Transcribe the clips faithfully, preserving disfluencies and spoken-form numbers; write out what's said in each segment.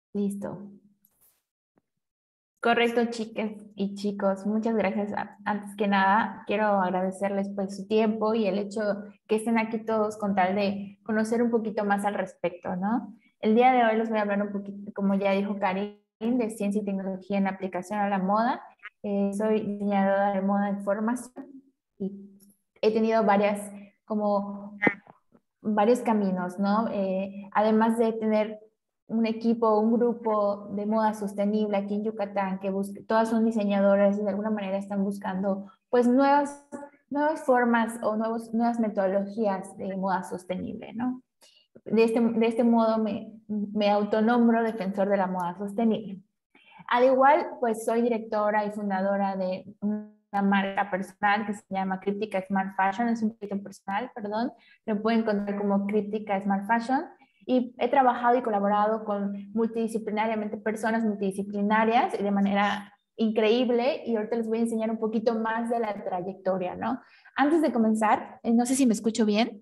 Listo. Correcto, chicas y chicos. Muchas gracias. A- Antes que nada, quiero agradecerles pues su tiempo y el hecho que estén aquí todos con tal de conocer un poquito más al respecto, ¿no? El día de hoy les voy a hablar un poquito, como ya dijo Karin, de ciencia y tecnología en aplicación a la moda. Eh, soy diseñadora de moda en formación y he tenido varias, como varios caminos, ¿no? Eh, además de tener un equipo, un grupo de moda sostenible aquí en Yucatán, que busca, todas son diseñadoras y de alguna manera están buscando pues nuevas, nuevas formas o nuevos, nuevas metodologías de moda sostenible, ¿no? De este, de este modo me, me autonombro defensor de la moda sostenible. Al igual, pues soy directora y fundadora de una marca personal que se llama Críptica Smart Fashion, es un proyecto personal, perdón, lo pueden encontrar como Críptica Smart Fashion. Y he trabajado y colaborado con multidisciplinariamente personas multidisciplinarias y de manera increíble. Y ahorita les voy a enseñar un poquito más de la trayectoria, ¿no? Antes de comenzar, eh, no sé si me escucho bien.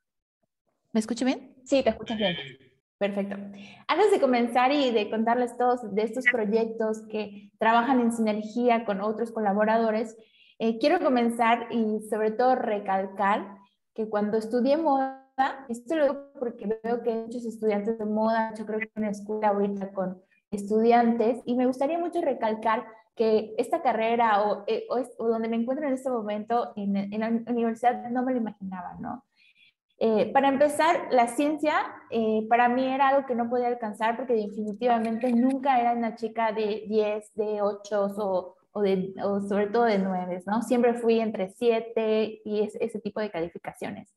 ¿Me escucho bien? Sí, te escuchas bien. Perfecto. Antes de comenzar y de contarles todos de estos proyectos que trabajan en sinergia con otros colaboradores, eh, quiero comenzar y sobre todo recalcar que cuando estudié moda, esto lo digo porque veo que hay muchos estudiantes de moda, yo creo que en una escuela ahorita con estudiantes, y me gustaría mucho recalcar que esta carrera o, eh, o, es, o donde me encuentro en este momento en, en la universidad no me lo imaginaba, ¿no? Eh, para empezar, la ciencia eh, para mí era algo que no podía alcanzar porque definitivamente nunca era una chica de diez, de ocho o, o, de, o sobre todo de nueve, ¿no? Siempre fui entre siete y es, ese tipo de calificaciones.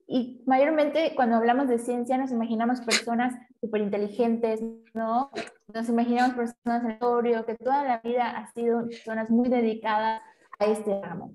Y mayormente cuando hablamos de ciencia nos imaginamos personas súper inteligentes, ¿no? Nos imaginamos personas en el laboratorio, que toda la vida han sido personas muy dedicadas a este ramo.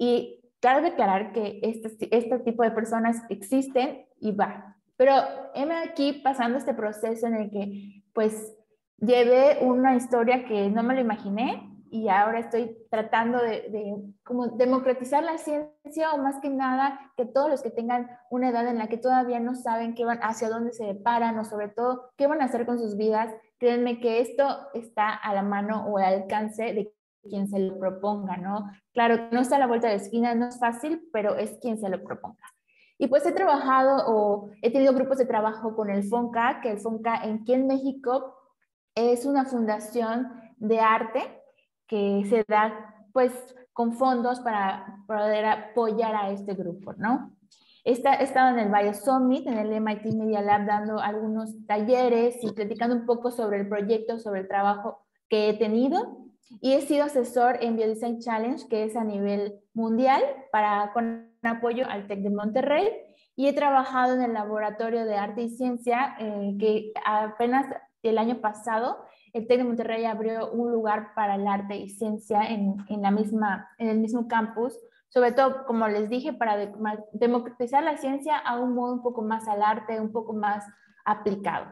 Y cabe aclarar que este, este tipo de personas existen y va. Pero heme aquí pasando este proceso en el que pues llevé una historia que no me lo imaginé y ahora estoy tratando de, de como democratizar la ciencia o más que nada que todos los que tengan una edad en la que todavía no saben qué van, hacia dónde se paran o sobre todo qué van a hacer con sus vidas, créanme que esto está a la mano o al alcance de quien se lo proponga, ¿no? Claro, no está a la vuelta de la esquina, no es fácil, pero es quien se lo proponga. Y pues he trabajado o he tenido grupos de trabajo con el FONCA, que el FONCA aquí en México es una fundación de arte que se da pues con fondos para poder apoyar a este grupo, ¿no? He estado en el Bio Summit, en el M I T Media Lab, dando algunos talleres y platicando un poco sobre el proyecto, sobre el trabajo que he tenido. Y he sido asesor en Biodesign Challenge, que es a nivel mundial, para, con apoyo al TEC de Monterrey. Y he trabajado en el Laboratorio de Arte y Ciencia, eh, que apenas el año pasado el TEC de Monterrey abrió un lugar para el arte y ciencia en, en, la misma, en el mismo campus, sobre todo, como les dije, para de, democratizar la ciencia a un modo un poco más al arte, un poco más aplicado.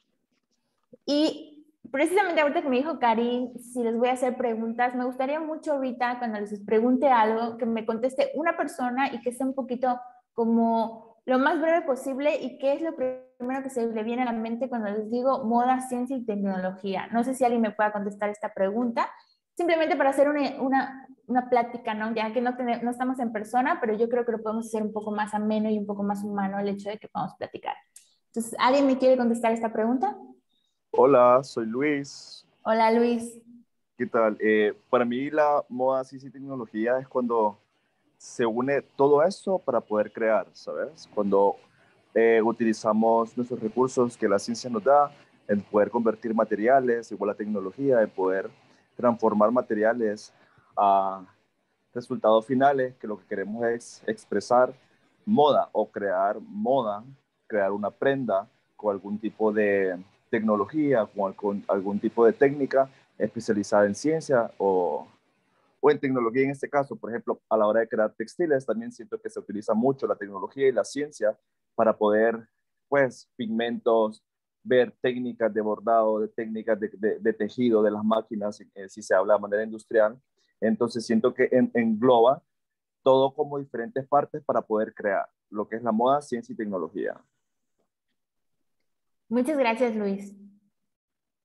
Y precisamente ahorita que me dijo Karin, si les voy a hacer preguntas, me gustaría mucho ahorita cuando les pregunte algo, que me conteste una persona y que sea un poquito como lo más breve posible y qué es lo primero que se le viene a la mente cuando les digo moda, ciencia y tecnología. No sé si alguien me pueda contestar esta pregunta, simplemente para hacer una, una, una plática, ¿no? Ya que no, ten, no estamos en persona, pero yo creo que lo podemos hacer un poco más ameno y un poco más humano el hecho de que podamos platicar. Entonces, ¿alguien me quiere contestar esta pregunta? Hola, soy Luis. Hola Luis. ¿Qué tal? Eh, para mí la moda, ciencia y tecnología es cuando se une todo eso para poder crear, ¿sabes? Cuando eh, utilizamos nuestros recursos que la ciencia nos da, en poder convertir materiales, igual la tecnología, en poder transformar materiales a resultados finales, que lo que queremos es expresar moda o crear moda, crear una prenda con algún tipo de tecnología, con algún, algún tipo de técnica especializada en ciencia o, o en tecnología en este caso. Por ejemplo, a la hora de crear textiles, también siento que se utiliza mucho la tecnología y la ciencia para poder, pues, pigmentos, ver técnicas de bordado, de técnicas de, de, de tejido de las máquinas, eh, si se habla de manera industrial. Entonces siento que en, engloba todo como diferentes partes para poder crear lo que es la moda, ciencia y tecnología. Muchas gracias, Luis.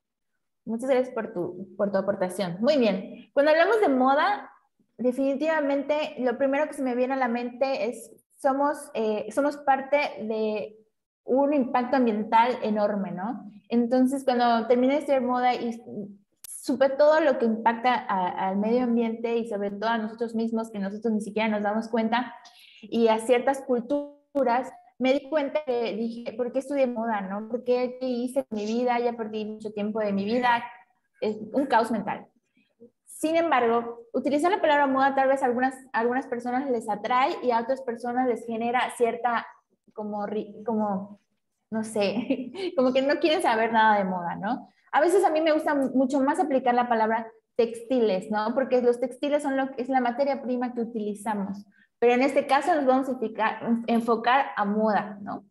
Muchas gracias por tu, por tu aportación. Muy bien. Cuando hablamos de moda, definitivamente lo primero que se me viene a la mente es somos, eh, somos parte de un impacto ambiental enorme, ¿no? Entonces, cuando terminé de estudiar moda y supe todo lo que impacta a, al medio ambiente y sobre todo a nosotros mismos, que nosotros ni siquiera nos damos cuenta, y a ciertas culturas, me di cuenta que dije, ¿por qué estudié moda, no? ¿Por qué hice mi vida? Ya perdí mucho tiempo de mi vida. Es un caos mental. Sin embargo, utilizar la palabra moda tal vez a algunas, a algunas personas les atrae y a otras personas les genera cierta, como, como, no sé, como que no quieren saber nada de moda, ¿no? A veces a mí me gusta mucho más aplicar la palabra textiles, ¿no? Porque los textiles son lo que es la materia prima que utilizamos. Pero en este caso nos vamos a enfocar, enfocar a moda, ¿no?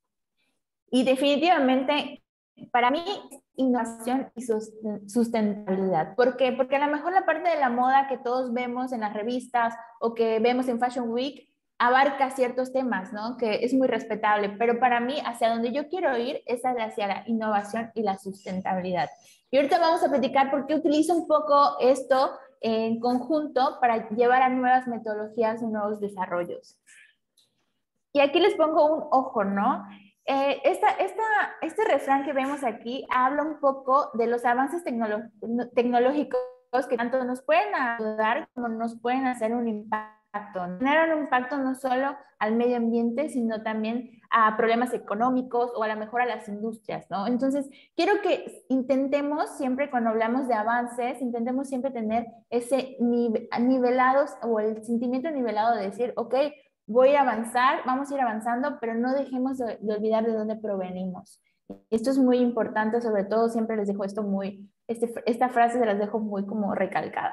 Y definitivamente, para mí, innovación y sustentabilidad. ¿Por qué? Porque a lo mejor la parte de la moda que todos vemos en las revistas o que vemos en Fashion Week abarca ciertos temas, ¿no? Que es muy respetable, pero para mí, hacia donde yo quiero ir es hacia la innovación y la sustentabilidad. Y ahorita vamos a platicar por qué utilizo un poco esto en conjunto para llevar a nuevas metodologías y nuevos desarrollos. Y aquí les pongo un ojo, ¿no? Eh, esta, esta, este refrán que vemos aquí habla un poco de los avances tecnolo tecnológicos que tanto nos pueden ayudar como nos pueden hacer un impacto. Generan un impacto no solo al medio ambiente, sino también a problemas económicos o a lo mejor a las industrias, ¿no? Entonces, quiero que intentemos siempre cuando hablamos de avances, intentemos siempre tener ese nivelados o el sentimiento nivelado de decir, ok, voy a avanzar, vamos a ir avanzando, pero no dejemos de, de olvidar de dónde provenimos. Esto es muy importante, sobre todo siempre les dejo esto muy, este, esta frase se las dejo muy como recalcada.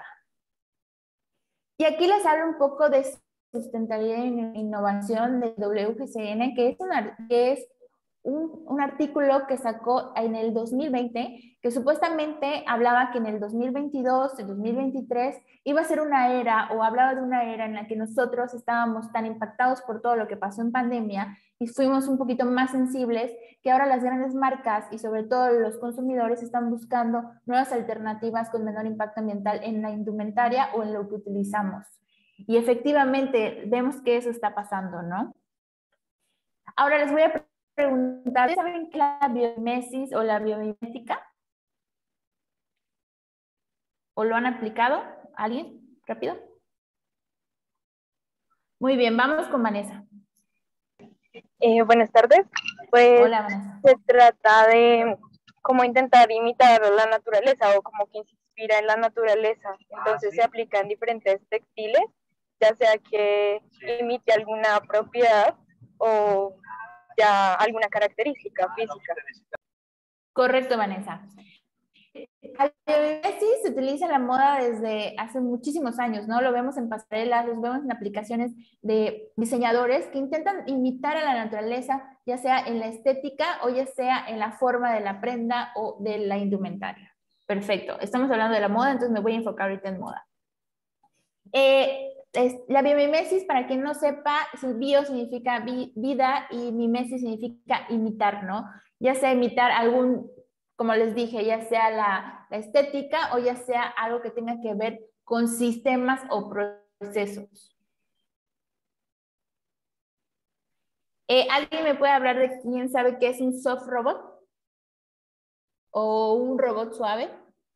Y aquí les hablo un poco de sustentabilidad e innovación de W G C N, que es, una, que es un, un artículo que sacó en el dos mil veinte, que supuestamente hablaba que en el dos mil veintidós, el dos mil veintitrés, iba a ser una era, o hablaba de una era en la que nosotros estábamos tan impactados por todo lo que pasó en pandemia y fuimos un poquito más sensibles, que ahora las grandes marcas y sobre todo los consumidores están buscando nuevas alternativas con menor impacto ambiental en la indumentaria o en lo que utilizamos. Y efectivamente vemos que eso está pasando, ¿no? Ahora les voy a preguntar, ¿saben qué es la biomimesis o la biomimética? ¿O lo han aplicado? ¿Alguien? ¿Rápido? Muy bien, vamos con Vanessa. Eh, buenas tardes. Pues Hola, Vanessa. Se trata de cómo intentar imitar la naturaleza o como que se inspira en la naturaleza. Entonces se aplica en diferentes textiles, ya sea que imite alguna propiedad o ya alguna característica física. Correcto, Vanessa. La biomimesis se utiliza en la moda desde hace muchísimos años, ¿no? Lo vemos en pasarelas, lo vemos en aplicaciones de diseñadores que intentan imitar a la naturaleza, ya sea en la estética o ya sea en la forma de la prenda o de la indumentaria. Perfecto, estamos hablando de la moda, entonces me voy a enfocar ahorita en moda. Eh, es, la biomimesis, para quien no sepa, bio significa vi, vida y mimesis significa imitar, ¿no? Ya sea imitar algún, como les dije, ya sea la, la estética o ya sea algo que tenga que ver con sistemas o procesos. Eh, ¿Alguien me puede hablar de quién sabe qué es un soft robot? ¿O un robot suave?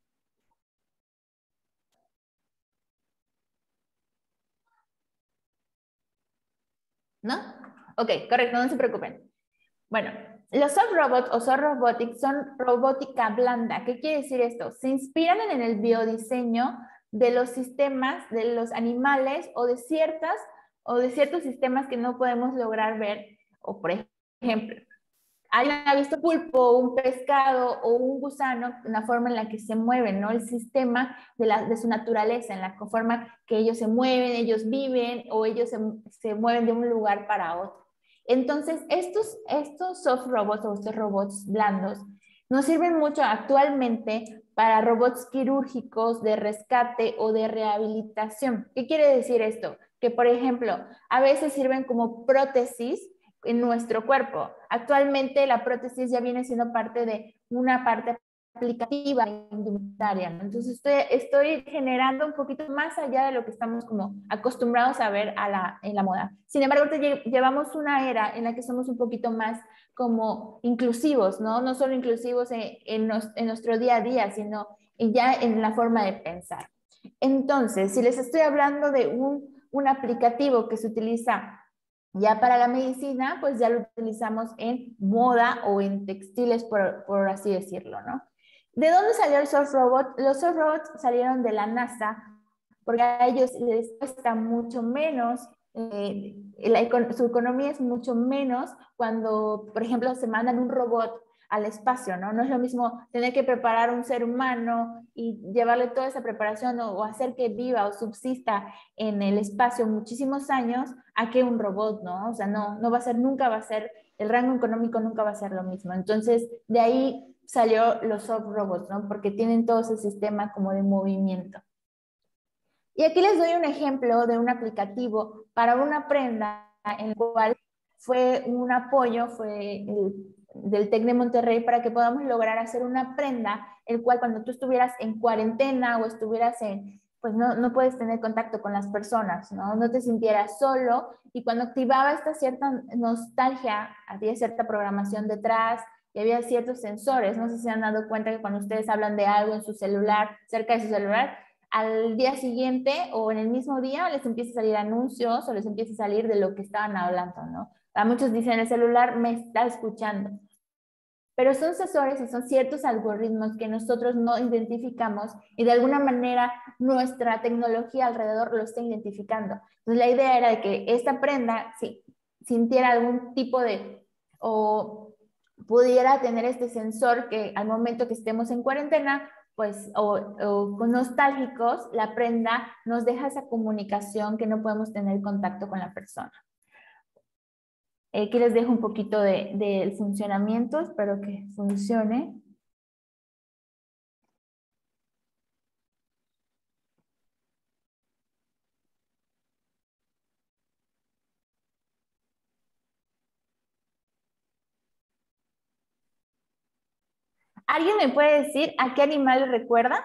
¿No? Ok, correcto, no se preocupen. Bueno, los soft robots o soft robotics son robótica blanda. ¿Qué quiere decir esto? Se inspiran en el biodiseño de los sistemas, de los animales o de ciertas o de ciertos sistemas que no podemos lograr ver. O por ejemplo, alguien ha visto pulpo, un pescado o un gusano, la forma en la que se mueven, ¿no? El sistema de, la, de su naturaleza, en la forma que ellos se mueven, ellos viven o ellos se, se mueven de un lugar para otro. Entonces, estos, estos soft robots o estos robots blandos nos sirven mucho actualmente para robots quirúrgicos de rescate o de rehabilitación. ¿Qué quiere decir esto? Que, por ejemplo, a veces sirven como prótesis en nuestro cuerpo. Actualmente la prótesis ya viene siendo parte de una parte aplicativa indumentaria, ¿no? Entonces estoy, estoy generando un poquito más allá de lo que estamos como acostumbrados a ver a la, en la moda. Sin embargo, te, llevamos una era en la que somos un poquito más como inclusivos, ¿no? No solo inclusivos en, en, nos, en nuestro día a día, sino ya en la forma de pensar. Entonces, si les estoy hablando de un, un aplicativo que se utiliza ya para la medicina, pues ya lo utilizamos en moda o en textiles, por, por así decirlo, ¿no? ¿De dónde salió el soft robot? Los soft robots salieron de la NASA porque a ellos les cuesta mucho menos, eh, la, su economía es mucho menos cuando, por ejemplo, se mandan un robot al espacio, ¿no? No es lo mismo tener que preparar un ser humano y llevarle toda esa preparación o, o hacer que viva o subsista en el espacio muchísimos años a que un robot, ¿no? O sea, no, no va a ser, nunca va a ser, el rango económico nunca va a ser lo mismo. Entonces, de ahí salió los soft robots, ¿no? Porque tienen todo ese sistema como de movimiento. Y aquí les doy un ejemplo de un aplicativo para una prenda en el cual fue un apoyo, fue el, del TEC de Monterrey para que podamos lograr hacer una prenda, el cual cuando tú estuvieras en cuarentena o estuvieras en, pues no, no puedes tener contacto con las personas, ¿no? No te sintieras solo y cuando activaba esta cierta nostalgia, había cierta programación detrás y había ciertos sensores, no sé si se han dado cuenta que cuando ustedes hablan de algo en su celular, cerca de su celular, al día siguiente o en el mismo día les empieza a salir anuncios o les empieza a salir de lo que estaban hablando, ¿no? A muchos dicen, el celular me está escuchando. Pero son sensores y son ciertos algoritmos que nosotros no identificamos y de alguna manera nuestra tecnología alrededor lo está identificando. Entonces la idea era de que esta prenda sí, sintiera algún tipo de, o pudiera tener este sensor que al momento que estemos en cuarentena, pues, o, o nostálgicos, la prenda nos deja esa comunicación que no podemos tener contacto con la persona. Eh, aquí les dejo un poquito del de, de funcionamiento, espero que funcione. ¿Alguien me puede decir a qué animal le recuerda?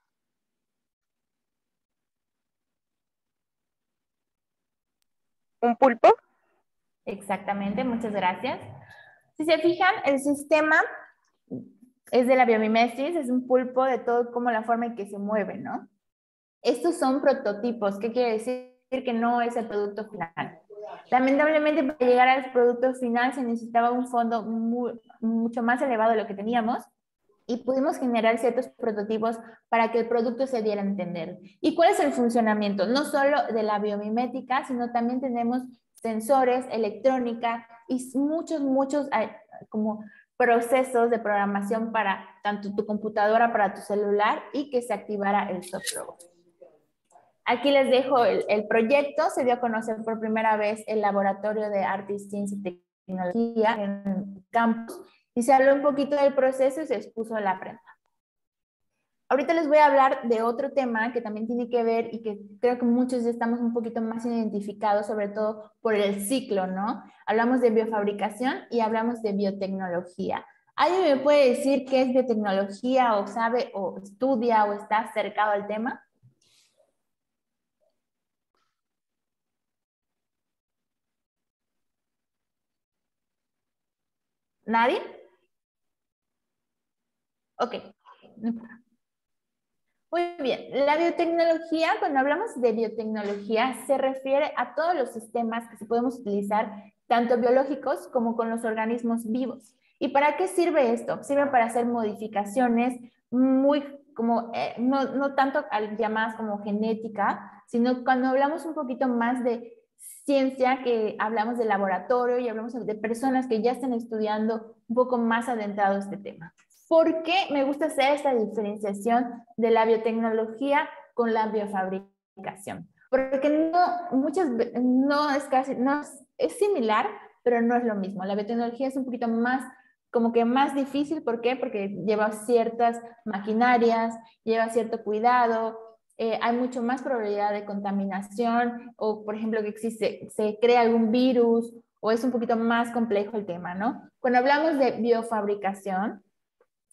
¿Un pulpo? Exactamente, muchas gracias. Si se fijan, el sistema es de la biomimesis, es un pulpo de todo como la forma en que se mueve, ¿no? Estos son prototipos, ¿qué quiere decir? Que no es el producto final. Lamentablemente, para llegar al producto final se necesitaba un fondo muy, mucho más elevado de lo que teníamos y pudimos generar ciertos prototipos para que el producto se diera a entender. ¿Y cuál es el funcionamiento? No solo de la biomimética, sino también tenemos sensores, electrónica y muchos, muchos como procesos de programación para tanto tu computadora, para tu celular y que se activara el software. Aquí les dejo el, el proyecto, se dio a conocer por primera vez el Laboratorio de Arte, Ciencia y Tecnología en Campus y se habló un poquito del proceso y se expuso la prenda. Ahorita les voy a hablar de otro tema que también tiene que ver y que creo que muchos ya estamos un poquito más identificados, sobre todo por el ciclo, ¿no? Hablamos de biofabricación y hablamos de biotecnología. ¿Alguien me puede decir qué es biotecnología o sabe o estudia o está acercado al tema? ¿Nadie? Ok. Muy bien. La biotecnología, cuando hablamos de biotecnología, se refiere a todos los sistemas que se podemos utilizar, tanto biológicos como con los organismos vivos. ¿Y para qué sirve esto? Sirve para hacer modificaciones muy como, eh, no, no tanto llamadas como genética, sino cuando hablamos un poquito más de ciencia, que hablamos de laboratorio y hablamos de personas que ya están estudiando un poco más adentrado este tema. ¿Por qué me gusta hacer esta diferenciación de la biotecnología con la biofabricación? Porque no, muchas, no es casi, no es, es similar, pero no es lo mismo. La biotecnología es un poquito más, como que más difícil. ¿Por qué? Porque lleva ciertas maquinarias, lleva cierto cuidado, eh, hay mucho más probabilidad de contaminación o, por ejemplo, que existe, se crea algún virus o es un poquito más complejo el tema, ¿no? Cuando hablamos de biofabricación,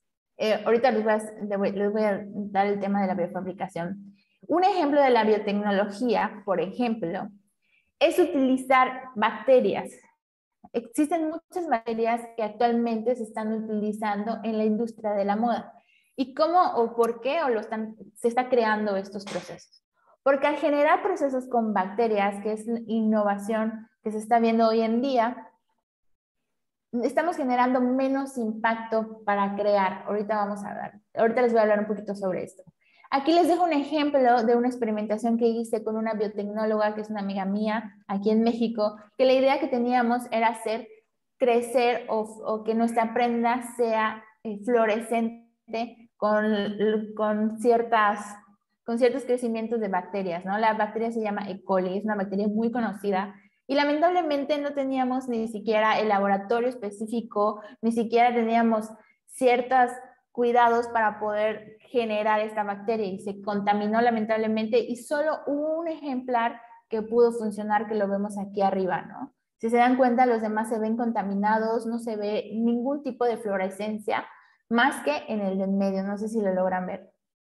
Eh, ahorita les voy, a, les voy a dar el tema de la biofabricación. Un ejemplo de la biotecnología, por ejemplo, es utilizar bacterias. Existen muchas bacterias que actualmente se están utilizando en la industria de la moda. ¿Y cómo o por qué o lo están, se está creando estos procesos? Porque al generar procesos con bacterias, que es innovación que se está viendo hoy en día, estamos generando menos impacto para crear. Ahorita vamos a hablar, ahorita les voy a hablar un poquito sobre esto. Aquí les dejo un ejemplo de una experimentación que hice con una biotecnóloga que es una amiga mía aquí en México, que la idea que teníamos era hacer crecer o, o que nuestra prenda sea eh, fluorescente con, con, ciertas, con ciertos crecimientos de bacterias, ¿no? La bacteria se llama E. coli, es una bacteria muy conocida y lamentablemente no teníamos ni siquiera el laboratorio específico, ni siquiera teníamos ciertos cuidados para poder generar esta bacteria y se contaminó lamentablemente y solo hubo un ejemplar que pudo funcionar, que lo vemos aquí arriba, ¿no? Si se dan cuenta, los demás se ven contaminados, no se ve ningún tipo de fluorescencia, más que en el del medio. No sé si lo logran ver.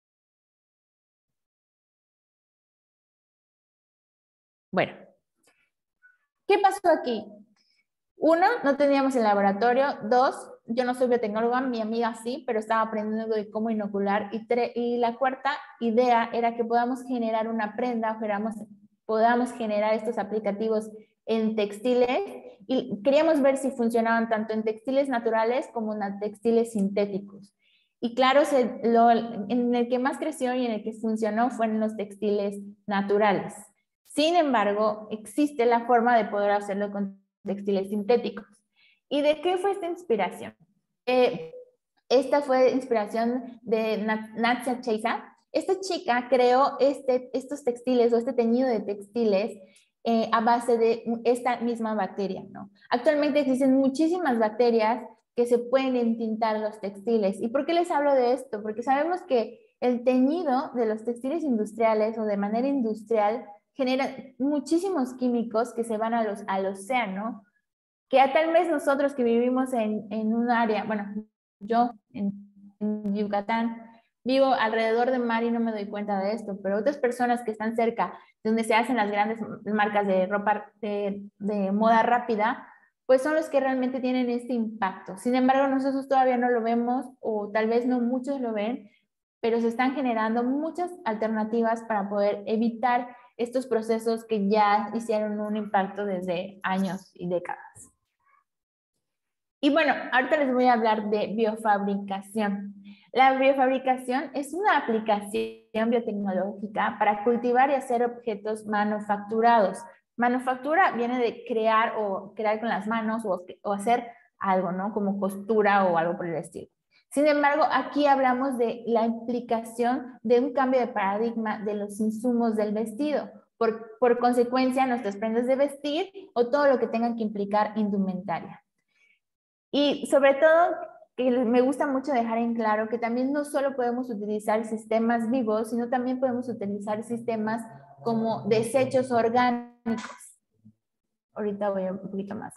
Bueno, ¿qué pasó aquí? Uno, no teníamos el laboratorio. Dos, yo no soy biotecnóloga, mi amiga sí, pero estaba aprendiendo de cómo inocular. Y, y la cuarta idea era que podamos generar una prenda, podamos, podamos generar estos aplicativos en textiles y queríamos ver si funcionaban tanto en textiles naturales como en textiles sintéticos. Y claro, se, lo, en el que más creció y en el que funcionó fue en los textiles naturales. Sin embargo, existe la forma de poder hacerlo con textiles sintéticos. ¿Y de qué fue esta inspiración? Eh, esta fue inspiración de Natsia Cheisa. Esta chica creó este, estos textiles o este teñido de textiles eh, a base de esta misma bacteria, ¿no? Actualmente existen muchísimas bacterias que se pueden entintar los textiles. ¿Y por qué les hablo de esto? Porque sabemos que el teñido de los textiles industriales o de manera industrial genera muchísimos químicos que se van a los, al océano, que a tal vez nosotros que vivimos en, en un área, bueno, yo en, en Yucatán, vivo alrededor del mar y no me doy cuenta de esto, pero otras personas que están cerca, donde se hacen las grandes marcas de ropa de, de moda rápida, pues son los que realmente tienen este impacto. Sin embargo, nosotros todavía no lo vemos o tal vez no muchos lo ven, pero se están generando muchas alternativas para poder evitar estos procesos que ya hicieron un impacto desde años y décadas. Y bueno, ahorita les voy a hablar de biofabricación. La biofabricación es una aplicación biotecnológica para cultivar y hacer objetos manufacturados. Manufactura viene de crear o crear con las manos o, o hacer algo, ¿no? Como costura o algo por el estilo. Sin embargo, aquí hablamos de la implicación de un cambio de paradigma de los insumos del vestido. Por, por consecuencia, nuestras prendas de vestir o todo lo que tenga que implicar indumentaria. Y sobre todo, que me gusta mucho dejar en claro que también no solo podemos utilizar sistemas vivos, sino también podemos utilizar sistemas como desechos orgánicos. Ahorita voy un poquito más.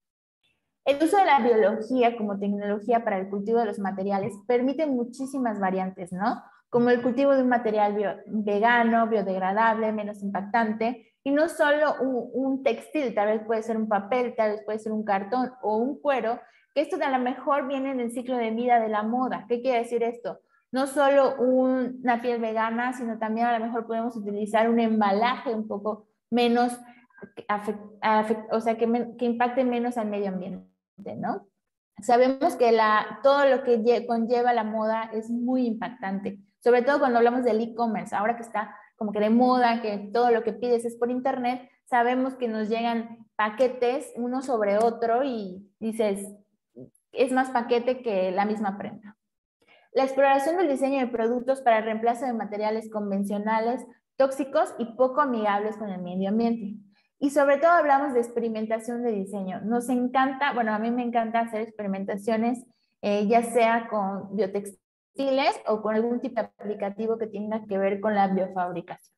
El uso de la biología como tecnología para el cultivo de los materiales permite muchísimas variantes, ¿no? Como el cultivo de un material bio, vegano, biodegradable, menos impactante, y no solo un, un textil, tal vez puede ser un papel, tal vez puede ser un cartón o un cuero, que esto a lo mejor viene en el ciclo de vida de la moda. ¿Qué quiere decir esto? No solo un, una piel vegana, sino también a lo mejor podemos utilizar un embalaje un poco menos, afect, afect, o sea, que, que impacte menos al medio ambiente, ¿no? Sabemos que la, todo lo que conlleva la moda es muy impactante, sobre todo cuando hablamos del e-commerce, ahora que está como que de moda, que todo lo que pides es por internet, sabemos que nos llegan paquetes uno sobre otro y dices, es más paquete que la misma prenda. La exploración del diseño de productos para el reemplazo de materiales convencionales, tóxicos y poco amigables con el medio ambiente. Y sobre todo hablamos de experimentación de diseño. Nos encanta, bueno, a mí me encanta hacer experimentaciones, eh, ya sea con biotextiles o con algún tipo de aplicativo que tenga que ver con la biofabricación.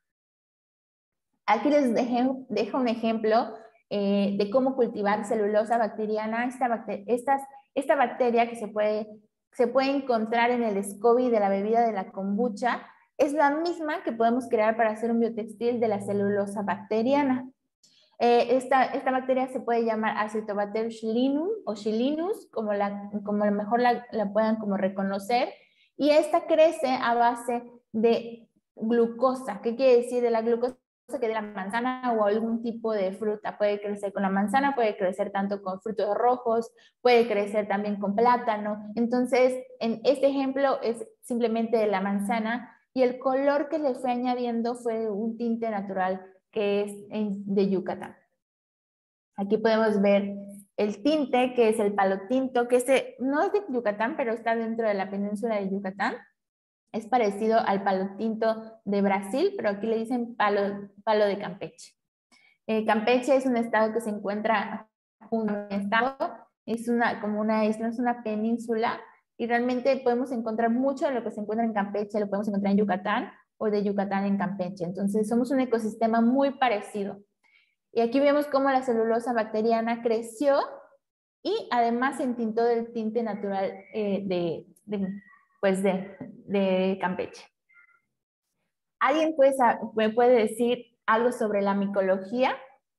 Aquí les dejo, dejo un ejemplo eh, de cómo cultivar celulosa bacteriana. Esta, bacter esta, esta bacteria que se puede se puede encontrar en el SCOBY de la bebida de la kombucha es la misma que podemos crear para hacer un biotextil de la celulosa bacteriana. Eh, esta, esta bacteria se puede llamar Acetobacter shillinum o Shillinus, como, la, como a lo mejor la, la puedan como reconocer, y esta crece a base de glucosa. ¿Qué quiere decir de la glucosa? Que de la manzana o algún tipo de fruta. Puede crecer con la manzana, puede crecer tanto con frutos rojos, puede crecer también con plátano. Entonces, en este ejemplo es simplemente de la manzana, y el color que le fue añadiendo fue un tinte natural que es de Yucatán. Aquí podemos ver el tinte, que es el palo tinto, que este no es de Yucatán, pero está dentro de la península de Yucatán. Es parecido al palo tinto de Brasil, pero aquí le dicen palo, palo de Campeche. Eh, Campeche es un estado que se encuentra junto a un estado, es una, como una isla, es una península, y realmente podemos encontrar mucho de lo que se encuentra en Campeche, lo podemos encontrar en Yucatán, o de Yucatán en Campeche. Entonces somos un ecosistema muy parecido. Y aquí vemos cómo la celulosa bacteriana creció y además se entintó del tinte natural eh, de, de, pues de, de Campeche. ¿Alguien puede, me puede decir algo sobre la micología?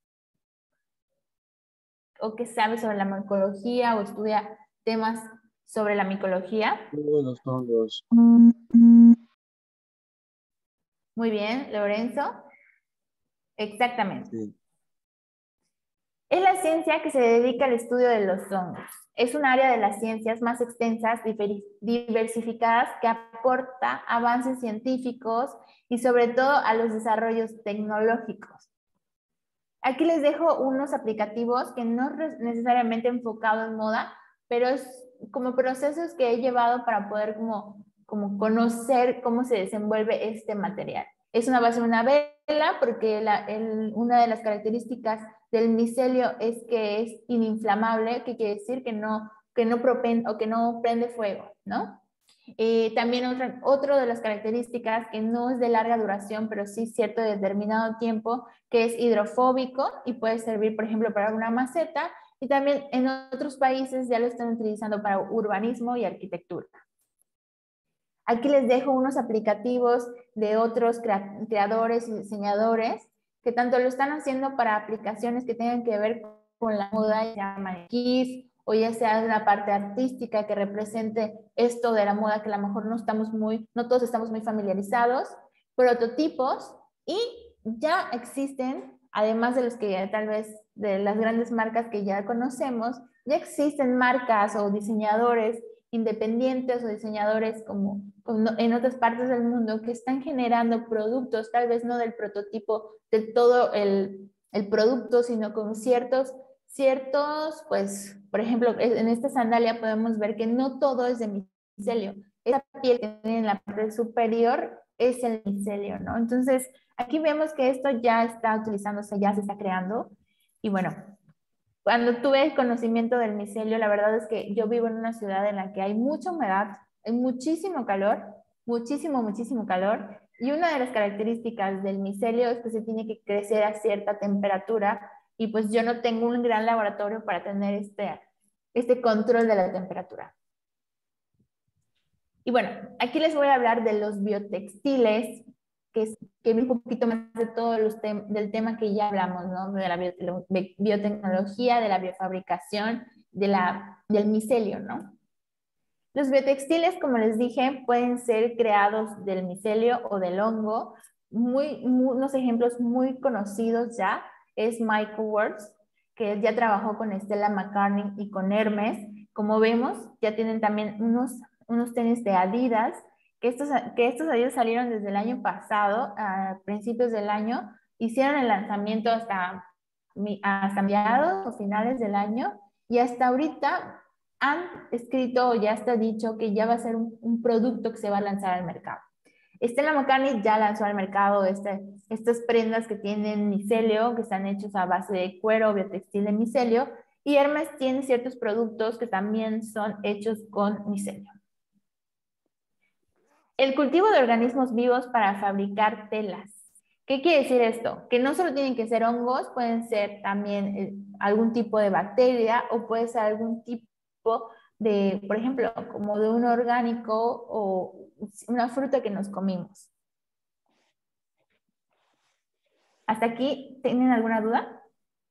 ¿O qué sabe sobre la micología o estudia temas sobre la micología? Los hongos. Muy bien, Lorenzo. Exactamente. Sí. Es la ciencia que se dedica al estudio de los hongos. Es un área de las ciencias más extensas, diversificadas, que aporta avances científicos y sobre todo a los desarrollos tecnológicos. Aquí les dejo unos aplicativos que no es necesariamente enfocado en moda, pero es como procesos que he llevado para poder como, como conocer cómo se desenvuelve este material. Es una base de una vela porque la, el, una de las características del micelio es que es ininflamable, que quiere decir que no, que no, propen, o que no prende fuego, ¿no? Eh, también otra, otro de las características que no es de larga duración, pero sí cierto determinado tiempo, que es hidrofóbico y puede servir, por ejemplo, para una maceta, y también en otros países ya lo están utilizando para urbanismo y arquitectura. Aquí les dejo unos aplicativos de otros creadores y diseñadores que tanto lo están haciendo para aplicaciones que tengan que ver con la moda, ya sea maniquís, o ya sea una parte artística que represente esto de la moda que a lo mejor no estamos muy, no todos estamos muy familiarizados, prototipos, y ya existen, además de los que ya, tal vez de las grandes marcas que ya conocemos, ya existen marcas o diseñadores independientes o diseñadores como, como en otras partes del mundo que están generando productos, tal vez no del prototipo de todo el, el producto, sino con ciertos, ciertos, pues, por ejemplo, en esta sandalia podemos ver que no todo es de micelio. Esa piel que tiene en la parte superior es el micelio, ¿no? Entonces, aquí vemos que esto ya está utilizándose, ya se está creando. Y bueno, cuando tuve el conocimiento del micelio, la verdad es que yo vivo en una ciudad en la que hay mucha humedad, hay muchísimo calor, muchísimo, muchísimo calor, y una de las características del micelio es que se tiene que crecer a cierta temperatura, y pues yo no tengo un gran laboratorio para tener este, este control de la temperatura. Y bueno, aquí les voy a hablar de los biotextiles, que es que un poquito más de todo los tem del tema que ya hablamos, ¿no? De la biotecnología, de la biofabricación, de la, del micelio, ¿no? Los biotextiles, como les dije, pueden ser creados del micelio o del hongo. Muy, muy, unos ejemplos muy conocidos ya es Michael Kors, que ya trabajó con Stella McCartney y con Hermes. Como vemos, ya tienen también unos, unos tenis de Adidas, que estos, que estos Adidas salieron desde el año pasado, a principios del año, hicieron el lanzamiento hasta, hasta mediados o finales del año, y hasta ahorita han escrito o ya está dicho que ya va a ser un, un producto que se va a lanzar al mercado. Stella McCartney ya lanzó al mercado este, estas prendas que tienen micelio, que están hechos a base de cuero o biotextil de micelio, y Hermes tiene ciertos productos que también son hechos con micelio. El cultivo de organismos vivos para fabricar telas. ¿Qué quiere decir esto? Que no solo tienen que ser hongos, pueden ser también eh, algún tipo de bacteria o puede ser algún tipo de, por ejemplo, como de un orgánico o una fruta que nos comimos. ¿Hasta aquí tienen alguna duda?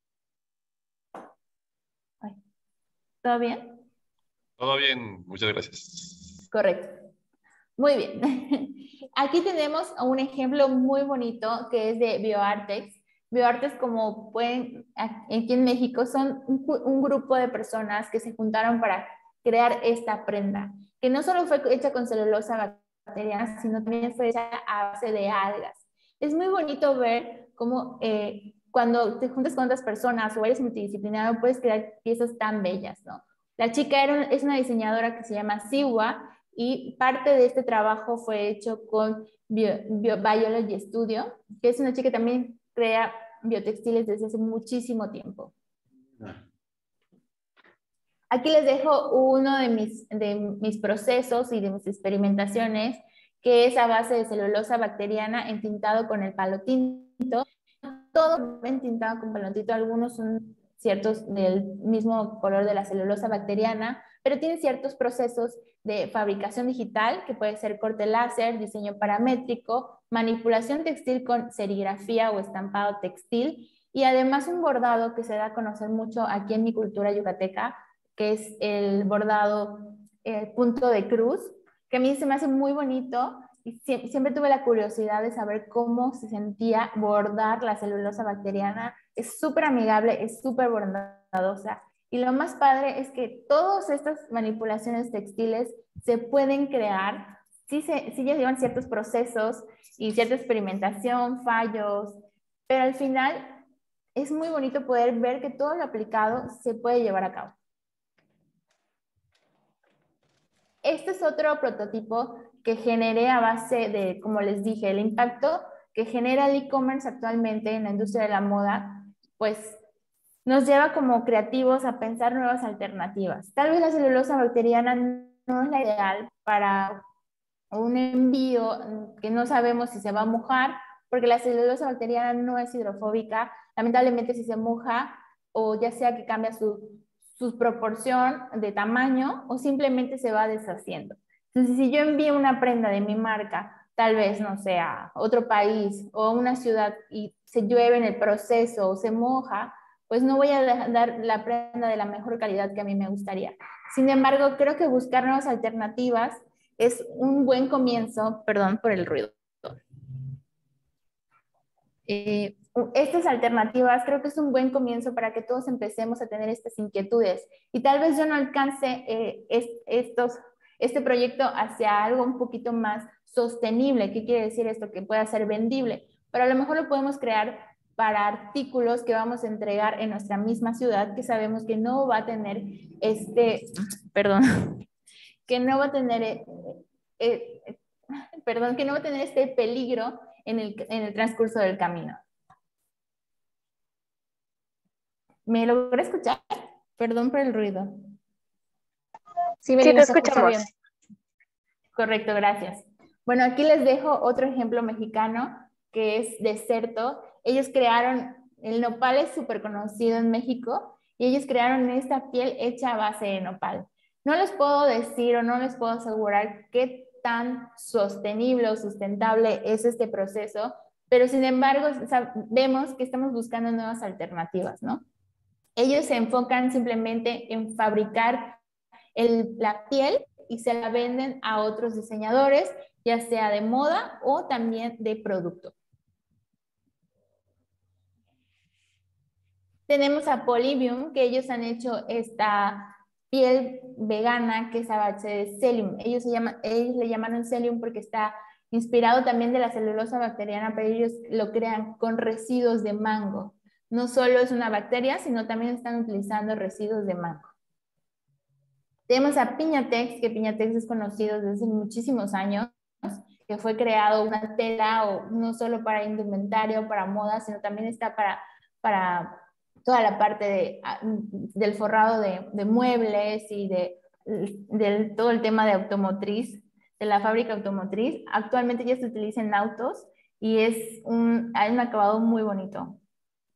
Ay, ¿todo bien? Todo bien, muchas gracias. Correcto. Muy bien. Aquí tenemos un ejemplo muy bonito que es de BioArtex. BioArtex, como pueden, aquí en México, son un, un grupo de personas que se juntaron para crear esta prenda, que no solo fue hecha con celulosa bacteriana, sino también fue hecha a base de algas. Es muy bonito ver cómo eh, cuando te juntas con otras personas o eres multidisciplinario, puedes crear piezas tan bellas, ¿no? La chica era, es una diseñadora que se llama Siwa, y parte de este trabajo fue hecho con Bio, Bio, Biology Studio, que es una chica que también crea biotextiles desde hace muchísimo tiempo. Aquí les dejo uno de mis, de mis procesos y de mis experimentaciones, que es a base de celulosa bacteriana entintado con el palo tinto. Todo entintado con palo tinto, algunos son ciertos del mismo color de la celulosa bacteriana, pero tiene ciertos procesos de fabricación digital, que puede ser corte láser, diseño paramétrico, manipulación textil con serigrafía o estampado textil, y además un bordado que se da a conocer mucho aquí en mi cultura yucateca, que es el bordado eh, punto de cruz, que a mí se me hace muy bonito, y siempre tuve la curiosidad de saber cómo se sentía bordar la celulosa bacteriana. Es súper amigable, es súper bondadosa. Y lo más padre es que todas estas manipulaciones textiles se pueden crear, sí, se, sí ya llevan ciertos procesos y cierta experimentación, fallos, pero al final es muy bonito poder ver que todo lo aplicado se puede llevar a cabo. Este es otro prototipo que generé a base de, como les dije, el impacto que genera el e-commerce actualmente en la industria de la moda, pues nos lleva como creativos a pensar nuevas alternativas. Tal vez la celulosa bacteriana no es la ideal para un envío que no sabemos si se va a mojar, porque la celulosa bacteriana no es hidrofóbica. Lamentablemente, si se moja, o ya sea que cambia su, su proporción de tamaño, o simplemente se va deshaciendo. Entonces, si yo envío una prenda de mi marca, tal vez, no sé, a otro país o a una ciudad y se llueve en el proceso o se moja, pues no voy a dar la prenda de la mejor calidad que a mí me gustaría. Sin embargo, creo que buscar nuevas alternativas es un buen comienzo, perdón por el ruido. Eh, estas alternativas creo que es un buen comienzo para que todos empecemos a tener estas inquietudes. Y tal vez yo no alcance eh, es, estos, este proyecto hacia algo un poquito más sostenible. ¿Qué quiere decir esto? Que pueda ser vendible. Pero a lo mejor lo podemos crear para artículos que vamos a entregar en nuestra misma ciudad, que sabemos que no va a tener este, perdón, que no va a tener, eh, eh, perdón, que no va a tener este peligro en el, en el transcurso del camino. ¿Me logré escuchar? Perdón por el ruido. Sí, sí te escuchamos. Correcto, gracias. Bueno, aquí les dejo otro ejemplo mexicano que es Deserto. Ellos crearon, el nopal es súper conocido en México, y ellos crearon esta piel hecha a base de nopal. No les puedo decir o no les puedo asegurar qué tan sostenible o sustentable es este proceso, pero sin embargo vemos que estamos buscando nuevas alternativas, ¿no? Ellos se enfocan simplemente en fabricar el, la piel y se la venden a otros diseñadores, ya sea de moda o también de producto. Tenemos a Polybium, que ellos han hecho esta piel vegana que es a base de Celium. Ellos, se llaman, ellos le llamaron Celium porque está inspirado también de la celulosa bacteriana, pero ellos lo crean con residuos de mango. No solo es una bacteria, sino también están utilizando residuos de mango. Tenemos a Piñatex, que Piñatex es conocido desde muchísimos años, que fue creado una tela o no solo para indumentario, para moda, sino también está para, para toda la parte de, del forrado de, de muebles y de, de todo el tema de automotriz, de la fábrica automotriz. Actualmente ya se utiliza en autos y es un, hay un acabado muy bonito.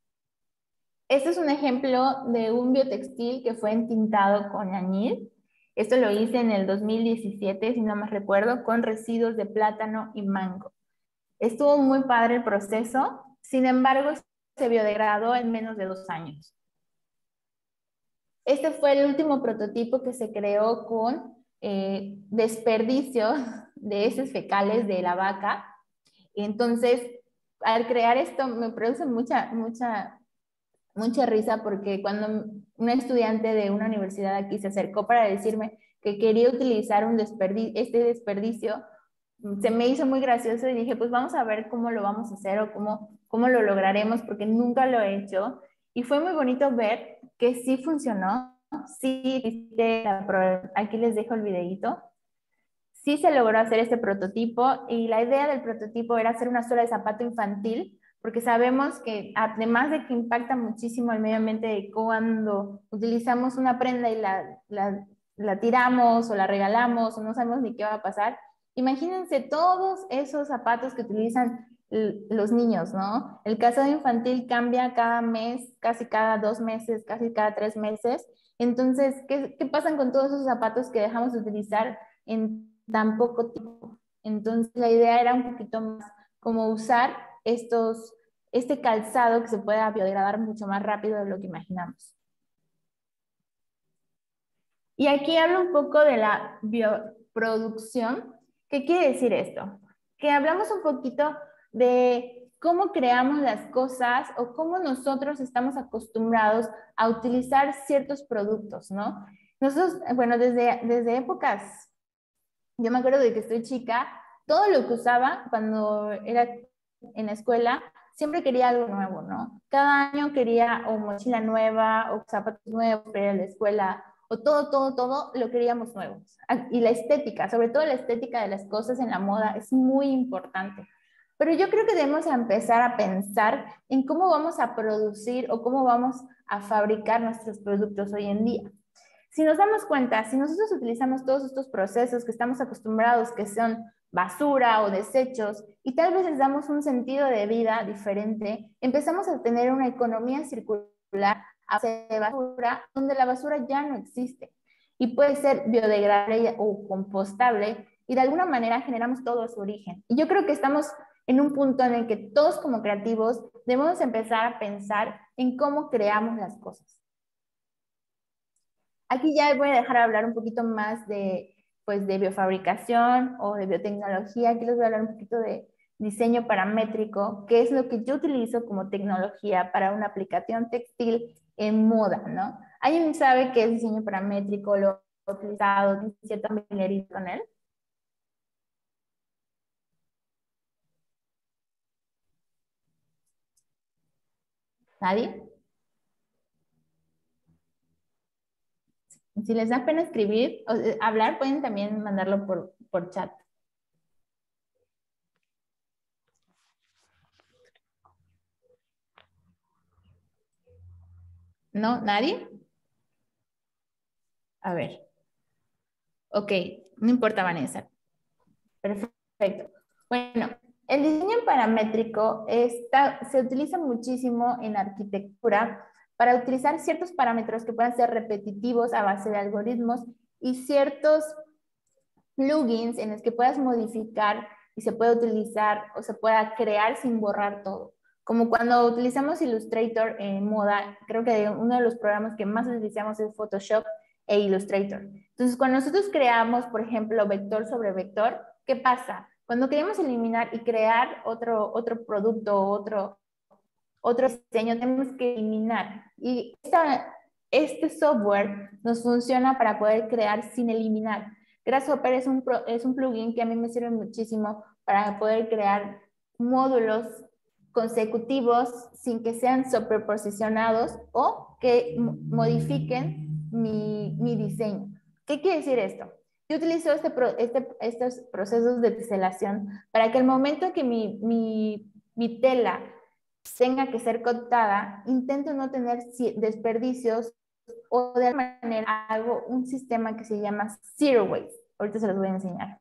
Este es un ejemplo de un biotextil que fue entintado con añil. Esto lo hice en el dos mil diecisiete, si no me recuerdo, con residuos de plátano y mango. Estuvo muy padre el proceso, sin embargo, se biodegradó en menos de dos años. Este fue el último prototipo que se creó con eh, desperdicio de heces fecales de la vaca. Entonces, al crear esto me produce mucha, mucha, mucha risa porque cuando una estudiante de una universidad aquí se acercó para decirme que quería utilizar un desperdi este desperdicio, se me hizo muy gracioso y dije, pues vamos a ver cómo lo vamos a hacer o cómo, cómo lo lograremos porque nunca lo he hecho. Y fue muy bonito ver que sí funcionó. Sí, aquí les dejo el videíto. Sí se logró hacer este prototipo y la idea del prototipo era hacer una suela de zapato infantil porque sabemos que además de que impacta muchísimo el medio ambiente cuando utilizamos una prenda y la, la, la tiramos o la regalamos o no sabemos ni qué va a pasar, imagínense todos esos zapatos que utilizan los niños, ¿no? El calzado infantil cambia cada mes, casi cada dos meses, casi cada tres meses. Entonces, ¿qué, qué pasan con todos esos zapatos que dejamos de utilizar en tan poco tiempo? Entonces, la idea era un poquito más como usar estos, este calzado que se pueda biodegradar mucho más rápido de lo que imaginamos. Y aquí hablo un poco de la bioproducción. ¿Qué quiere decir esto? Que hablamos un poquito de cómo creamos las cosas o cómo nosotros estamos acostumbrados a utilizar ciertos productos, ¿no? Nosotros, bueno, desde, desde épocas, yo me acuerdo de que estoy chica, todo lo que usaba cuando era en la escuela, siempre quería algo nuevo, ¿no? Cada año quería o mochila nueva o zapatos nuevos para ir a la escuela, o todo, todo, todo lo queríamos nuevos. Y la estética, sobre todo la estética de las cosas en la moda es muy importante. Pero yo creo que debemos empezar a pensar en cómo vamos a producir o cómo vamos a fabricar nuestros productos hoy en día. Si nos damos cuenta, si nosotros utilizamos todos estos procesos que estamos acostumbrados, que son basura o desechos, y tal vez les damos un sentido de vida diferente, empezamos a tener una economía circular de basura, donde la basura ya no existe y puede ser biodegradable o compostable, y de alguna manera generamos todo su origen. Y yo creo que estamos en un punto en el que todos como creativos debemos empezar a pensar en cómo creamos las cosas. Aquí ya voy a dejar hablar un poquito más de, pues, de biofabricación o de biotecnología. Aquí les voy a hablar un poquito de diseño paramétrico, que es lo que yo utilizo como tecnología para una aplicación textil en moda, ¿no? ¿Alguien sabe qué es diseño paramétrico? ¿Lo he utilizado? ¿Tiene cierta familiaridad con él? ¿Nadie? Si les da pena escribir o hablar, pueden también mandarlo por, por chat. ¿No? ¿Nadie? A ver. Ok, no importa, Vanessa. Perfecto. Bueno, el diseño paramétrico está, se utiliza muchísimo en arquitectura para utilizar ciertos parámetros que puedan ser repetitivos a base de algoritmos y ciertos plugins en los que puedas modificar y se puede utilizar o se pueda crear sin borrar todo. Como cuando utilizamos Illustrator en moda, creo que uno de los programas que más utilizamos es Photoshop e Illustrator. Entonces, cuando nosotros creamos, por ejemplo, vector sobre vector, ¿qué pasa? Cuando queremos eliminar y crear otro, otro producto o otro, otro diseño, tenemos que eliminar. Y esta, este software nos funciona para poder crear sin eliminar. Grasshopper es un, pro, es un plugin que a mí me sirve muchísimo para poder crear módulos consecutivos sin que sean superposicionados o que modifiquen mi, mi diseño. ¿Qué quiere decir esto? Yo utilizo este pro, este, estos procesos de teselación para que el momento que mi, mi, mi tela tenga que ser cortada, intento no tener desperdicios o de alguna manera hago un sistema que se llama Zero Waste. Ahorita se los voy a enseñar.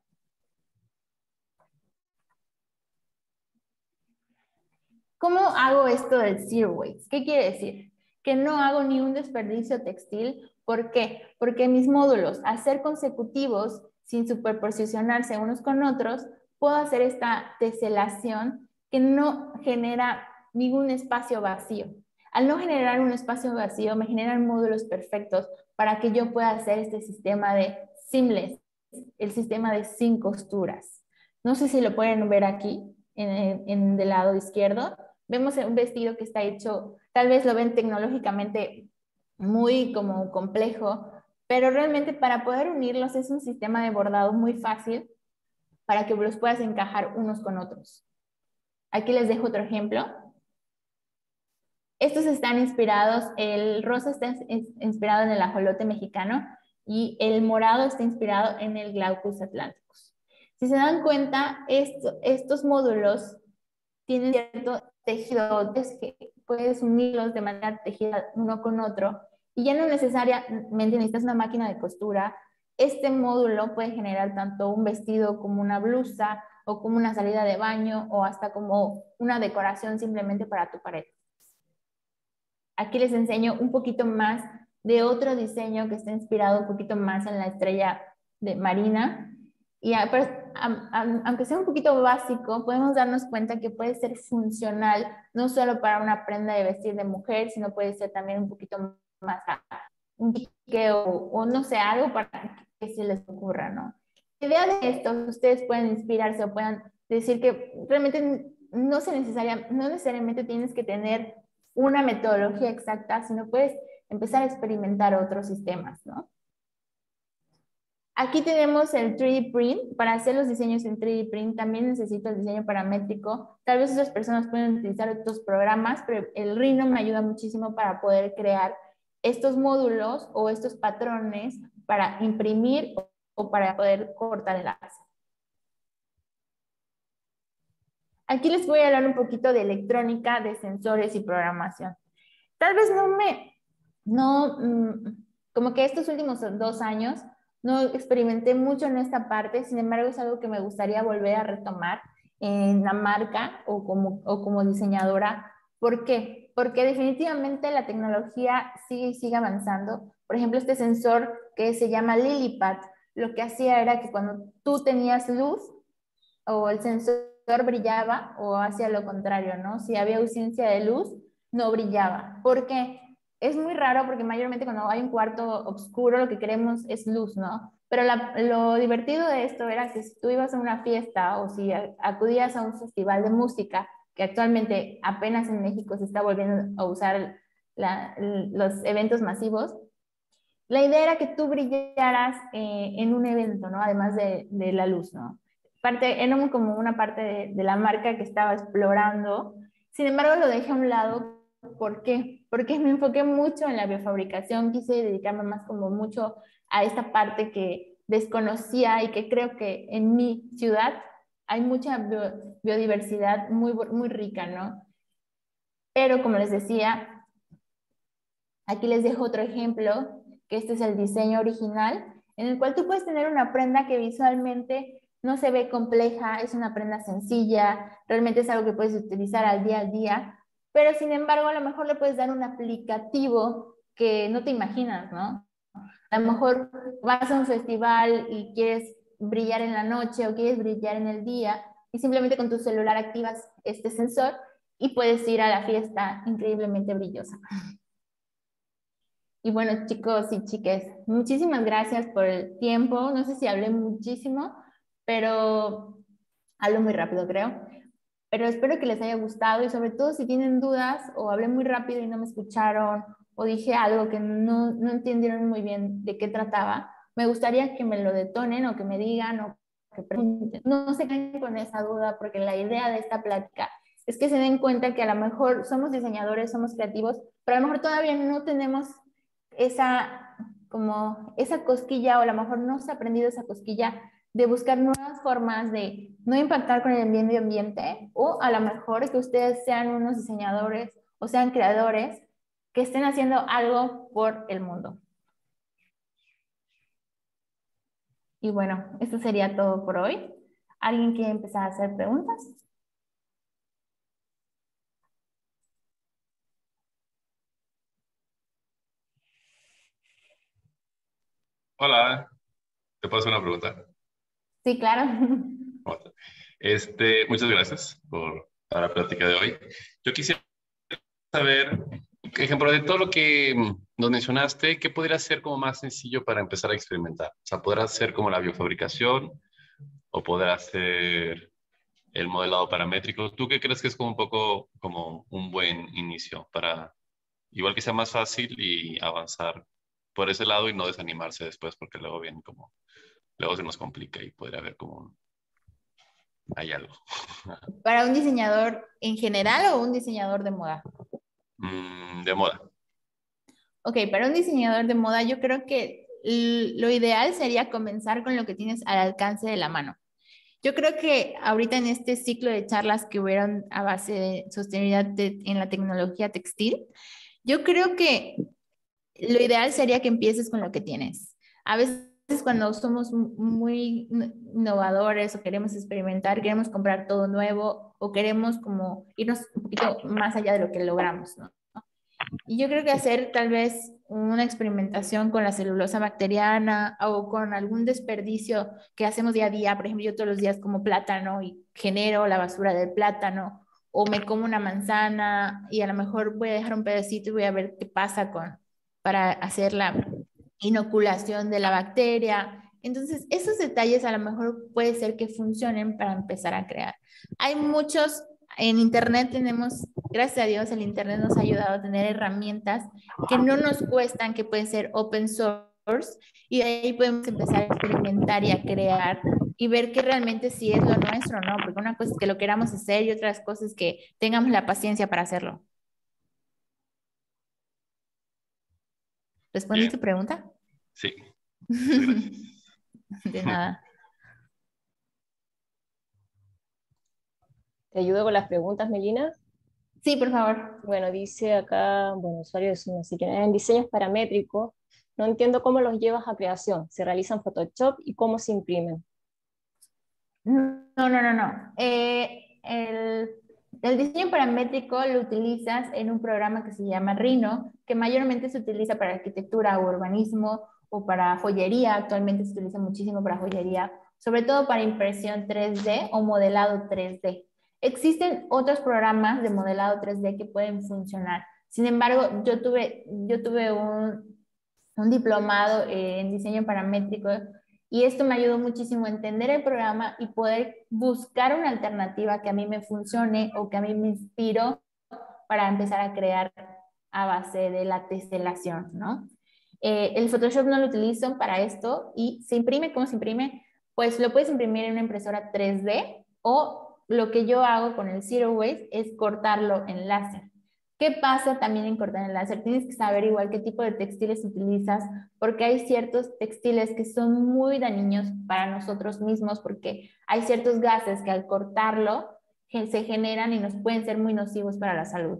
¿Cómo hago esto del Zero Waste? ¿Qué quiere decir? Que no hago ni un desperdicio textil ¿Por qué? Porque mis módulos, al ser consecutivos, sin superposicionarse unos con otros, puedo hacer esta teselación que no genera ningún espacio vacío. Al no generar un espacio vacío, me generan módulos perfectos para que yo pueda hacer este sistema de seamless, el sistema de sin costuras. No sé si lo pueden ver aquí, en, en del lado izquierdo. Vemos un vestido que está hecho, tal vez lo ven tecnológicamente muy como complejo, pero realmente para poder unirlos es un sistema de bordado muy fácil para que los puedas encajar unos con otros. Aquí les dejo otro ejemplo. Estos están inspirados, el rosa está inspirado en el ajolote mexicano y el morado está inspirado en el Glaucus atlanticus. Si se dan cuenta, esto, estos módulos tienen cierto tejido que puedes unirlos de manera tejida uno con otro y ya no necesariamente necesitas una máquina de costura. Este módulo puede generar tanto un vestido como una blusa o como una salida de baño o hasta como una decoración simplemente para tu pared. Aquí les enseño un poquito más de otro diseño que está inspirado un poquito más en la estrella de marina. Y a, a, a, aunque sea un poquito básico, podemos darnos cuenta que puede ser funcional, no solo para una prenda de vestir de mujer, sino puede ser también un poquito más a un pique o, o no sé, algo para que se les ocurra, ¿no? La idea de esto, ustedes pueden inspirarse o puedan decir que realmente no, se necesaria, no necesariamente tienes que tener una metodología exacta, sino puedes empezar a experimentar otros sistemas, ¿no? Aquí tenemos el tres D Print. Para hacer los diseños en tres D Print también necesito el diseño paramétrico. Tal vez otras personas pueden utilizar otros programas, pero el Rhino me ayuda muchísimo para poder crear estos módulos o estos patrones para imprimir o para poder cortar el láser. Aquí les voy a hablar un poquito de electrónica, de sensores y programación. Tal vez no me, no, como que estos últimos dos años no experimenté mucho en esta parte, sin embargo es algo que me gustaría volver a retomar en la marca o como, o como diseñadora. ¿Por qué? Porque definitivamente la tecnología sigue y sigue avanzando. Por ejemplo, este sensor que se llama LilyPad, lo que hacía era que cuando tú tenías luz o el sensor brillaba o hacia lo contrario, ¿no? Si había ausencia de luz, no brillaba. ¿Por qué? Es muy raro porque mayormente cuando hay un cuarto oscuro lo que queremos es luz, ¿no? Pero la, lo divertido de esto era que si tú ibas a una fiesta o si acudías a un festival de música, que actualmente apenas en México se está volviendo a usar la, los eventos masivos, la idea era que tú brillaras eh, en un evento, ¿no? Además de, de la luz, ¿no? Parte, era como una parte de, de la marca que estaba explorando. Sin embargo, lo dejé a un lado. ¿Por qué? Porque me enfoqué mucho en la biofabricación, quise dedicarme más como mucho a esta parte que desconocía y que creo que en mi ciudad hay mucha bio, biodiversidad muy, muy rica, ¿no? Pero como les decía, aquí les dejo otro ejemplo, que este es el diseño original, en el cual tú puedes tener una prenda que visualmente no se ve compleja, es una prenda sencilla, realmente es algo que puedes utilizar al día a día, pero sin embargo a lo mejor le puedes dar un aplicativo que no te imaginas, ¿no? A lo mejor vas a un festival y quieres brillar en la noche o quieres brillar en el día y simplemente con tu celular activas este sensor y puedes ir a la fiesta increíblemente brillosa. Y bueno, chicos y chiques, muchísimas gracias por el tiempo. No sé si hablé muchísimo, pero hablo muy rápido, creo. Pero espero que les haya gustado y sobre todo si tienen dudas o hablé muy rápido y no me escucharon o dije algo que no, no entendieron muy bien de qué trataba, me gustaría que me lo detonen o que me digan o que pregunten. No se queden con esa duda porque la idea de esta plática es que se den cuenta que a lo mejor somos diseñadores, somos creativos, pero a lo mejor todavía no tenemos esa, como esa cosquilla o a lo mejor no se ha aprendido esa cosquilla de buscar nuevas formas de no impactar con el medio ambiente o a lo mejor que ustedes sean unos diseñadores o sean creadores que estén haciendo algo por el mundo. Y bueno, esto sería todo por hoy. ¿Alguien quiere empezar a hacer preguntas? Hola, ¿te puedo hacer una pregunta? Sí, claro. ¿Cómo estás? Este, muchas gracias por la plática de hoy. Yo quisiera saber, por ejemplo, de todo lo que mm, nos mencionaste, ¿qué podría ser como más sencillo para empezar a experimentar? O sea, ¿podrá ser como la biofabricación o podrá ser el modelado paramétrico? ¿Tú qué crees que es como un poco como un buen inicio para, igual que sea más fácil y avanzar por ese lado y no desanimarse después porque luego viene como, luego se nos complica y podría haber como un- hay algo. ¿Para un diseñador en general o un diseñador de moda? Mm, de moda. Ok, para un diseñador de moda yo creo que l- lo ideal sería comenzar con lo que tienes al alcance de la mano. Yo creo que ahorita en este ciclo de charlas que hubieron a base de sostenibilidad de- en la tecnología textil, yo creo que lo ideal sería que empieces con lo que tienes. A veces cuando somos muy innovadores o queremos experimentar, queremos comprar todo nuevo o queremos como irnos un poquito más allá de lo que logramos, ¿no? Y yo creo que hacer tal vez una experimentación con la celulosa bacteriana o con algún desperdicio que hacemos día a día. Por ejemplo, yo todos los días como plátano y genero la basura del plátano, o me como una manzana y a lo mejor voy a dejar un pedacito y voy a ver qué pasa con, para hacer la inoculación de la bacteria. Entonces, esos detalles a lo mejor puede ser que funcionen para empezar a crear. Hay muchos, en Internet tenemos, gracias a Dios, el Internet nos ha ayudado a tener herramientas que no nos cuestan, que pueden ser open source, y de ahí podemos empezar a experimentar y a crear y ver que realmente sí es lo nuestro, ¿no? Porque una cosa es que lo queramos hacer y otras cosas es que tengamos la paciencia para hacerlo. ¿Respondí Bien, tu pregunta? sí, muchas gracias. De nada. ¿Te ayudo con las preguntas, Melina? Sí, por favor. Bueno, dice acá, bueno, usuario de Zoom, así que en diseños paramétricos, no entiendo cómo los llevas a creación. ¿Se realizan Photoshop y cómo se imprimen? No, no, no, no. Eh, el, el diseño paramétrico lo utilizas en un programa que se llama Rhino, que mayormente se utiliza para arquitectura o urbanismo o para joyería. Actualmente se utiliza muchísimo para joyería, sobre todo para impresión tres D o modelado tres D. Existen otros programas de modelado tres D que pueden funcionar. Sin embargo, yo tuve, yo tuve un, un diplomado en diseño paramétrico y esto me ayudó muchísimo a entender el programa y poder buscar una alternativa que a mí me funcione o que a mí me inspiró para empezar a crear a base de la tesselación, ¿no? Eh, el Photoshop no lo utilizo para esto y se imprime, ¿cómo se imprime? Pues lo puedes imprimir en una impresora tres D o lo que yo hago con el Zero Waste es cortarlo en láser. ¿Qué pasa también en cortar en láser? Tienes que saber igual qué tipo de textiles utilizas, porque hay ciertos textiles que son muy dañinos para nosotros mismos, porque hay ciertos gases que al cortarlo se generan y nos pueden ser muy nocivos para la salud.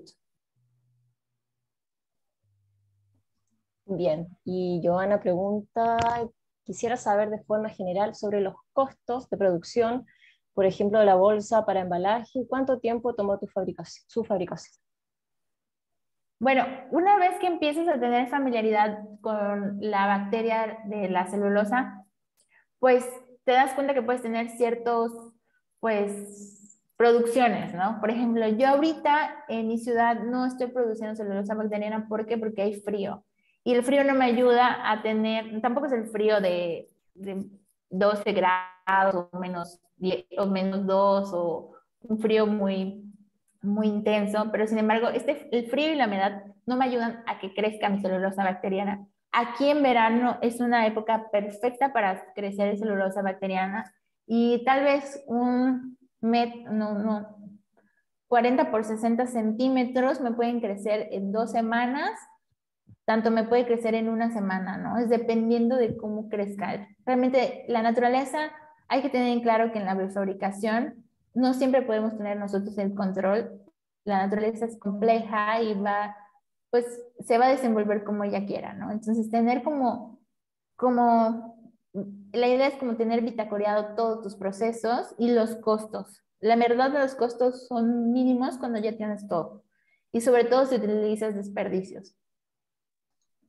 Bien, y Joana pregunta, quisiera saber de forma general sobre los costos de producción, por ejemplo, de la bolsa para embalaje, y cuánto tiempo tomó tu fabricación, su fabricación. Bueno, una vez que empiezas a tener familiaridad con la bacteria de la celulosa, pues te das cuenta que puedes tener ciertos, pues, producciones, ¿no? Por ejemplo, yo ahorita en mi ciudad no estoy produciendo celulosa bacteriana. ¿Por qué? Porque hay frío. Y el frío no me ayuda a tener, tampoco es el frío de, de doce grados o menos diez, o menos dos o un frío muy, muy intenso, pero sin embargo, este, el frío y la humedad no me ayudan a que crezca mi celulosa bacteriana. Aquí en verano es una época perfecta para crecer celulosa bacteriana y tal vez un met, no, no, cuarenta por sesenta centímetros me pueden crecer en dos semanas, tanto me puede crecer en una semana, ¿no? Es dependiendo de cómo crezca. Realmente la naturaleza, hay que tener en claro que en la biofabricación no siempre podemos tener nosotros el control. La naturaleza es compleja y va, pues se va a desenvolver como ella quiera, ¿no? Entonces tener como, como, la idea es como tener bitacoreado todos tus procesos y los costos. La verdad de los costos son mínimos cuando ya tienes todo. Y sobre todo si utilizas desperdicios.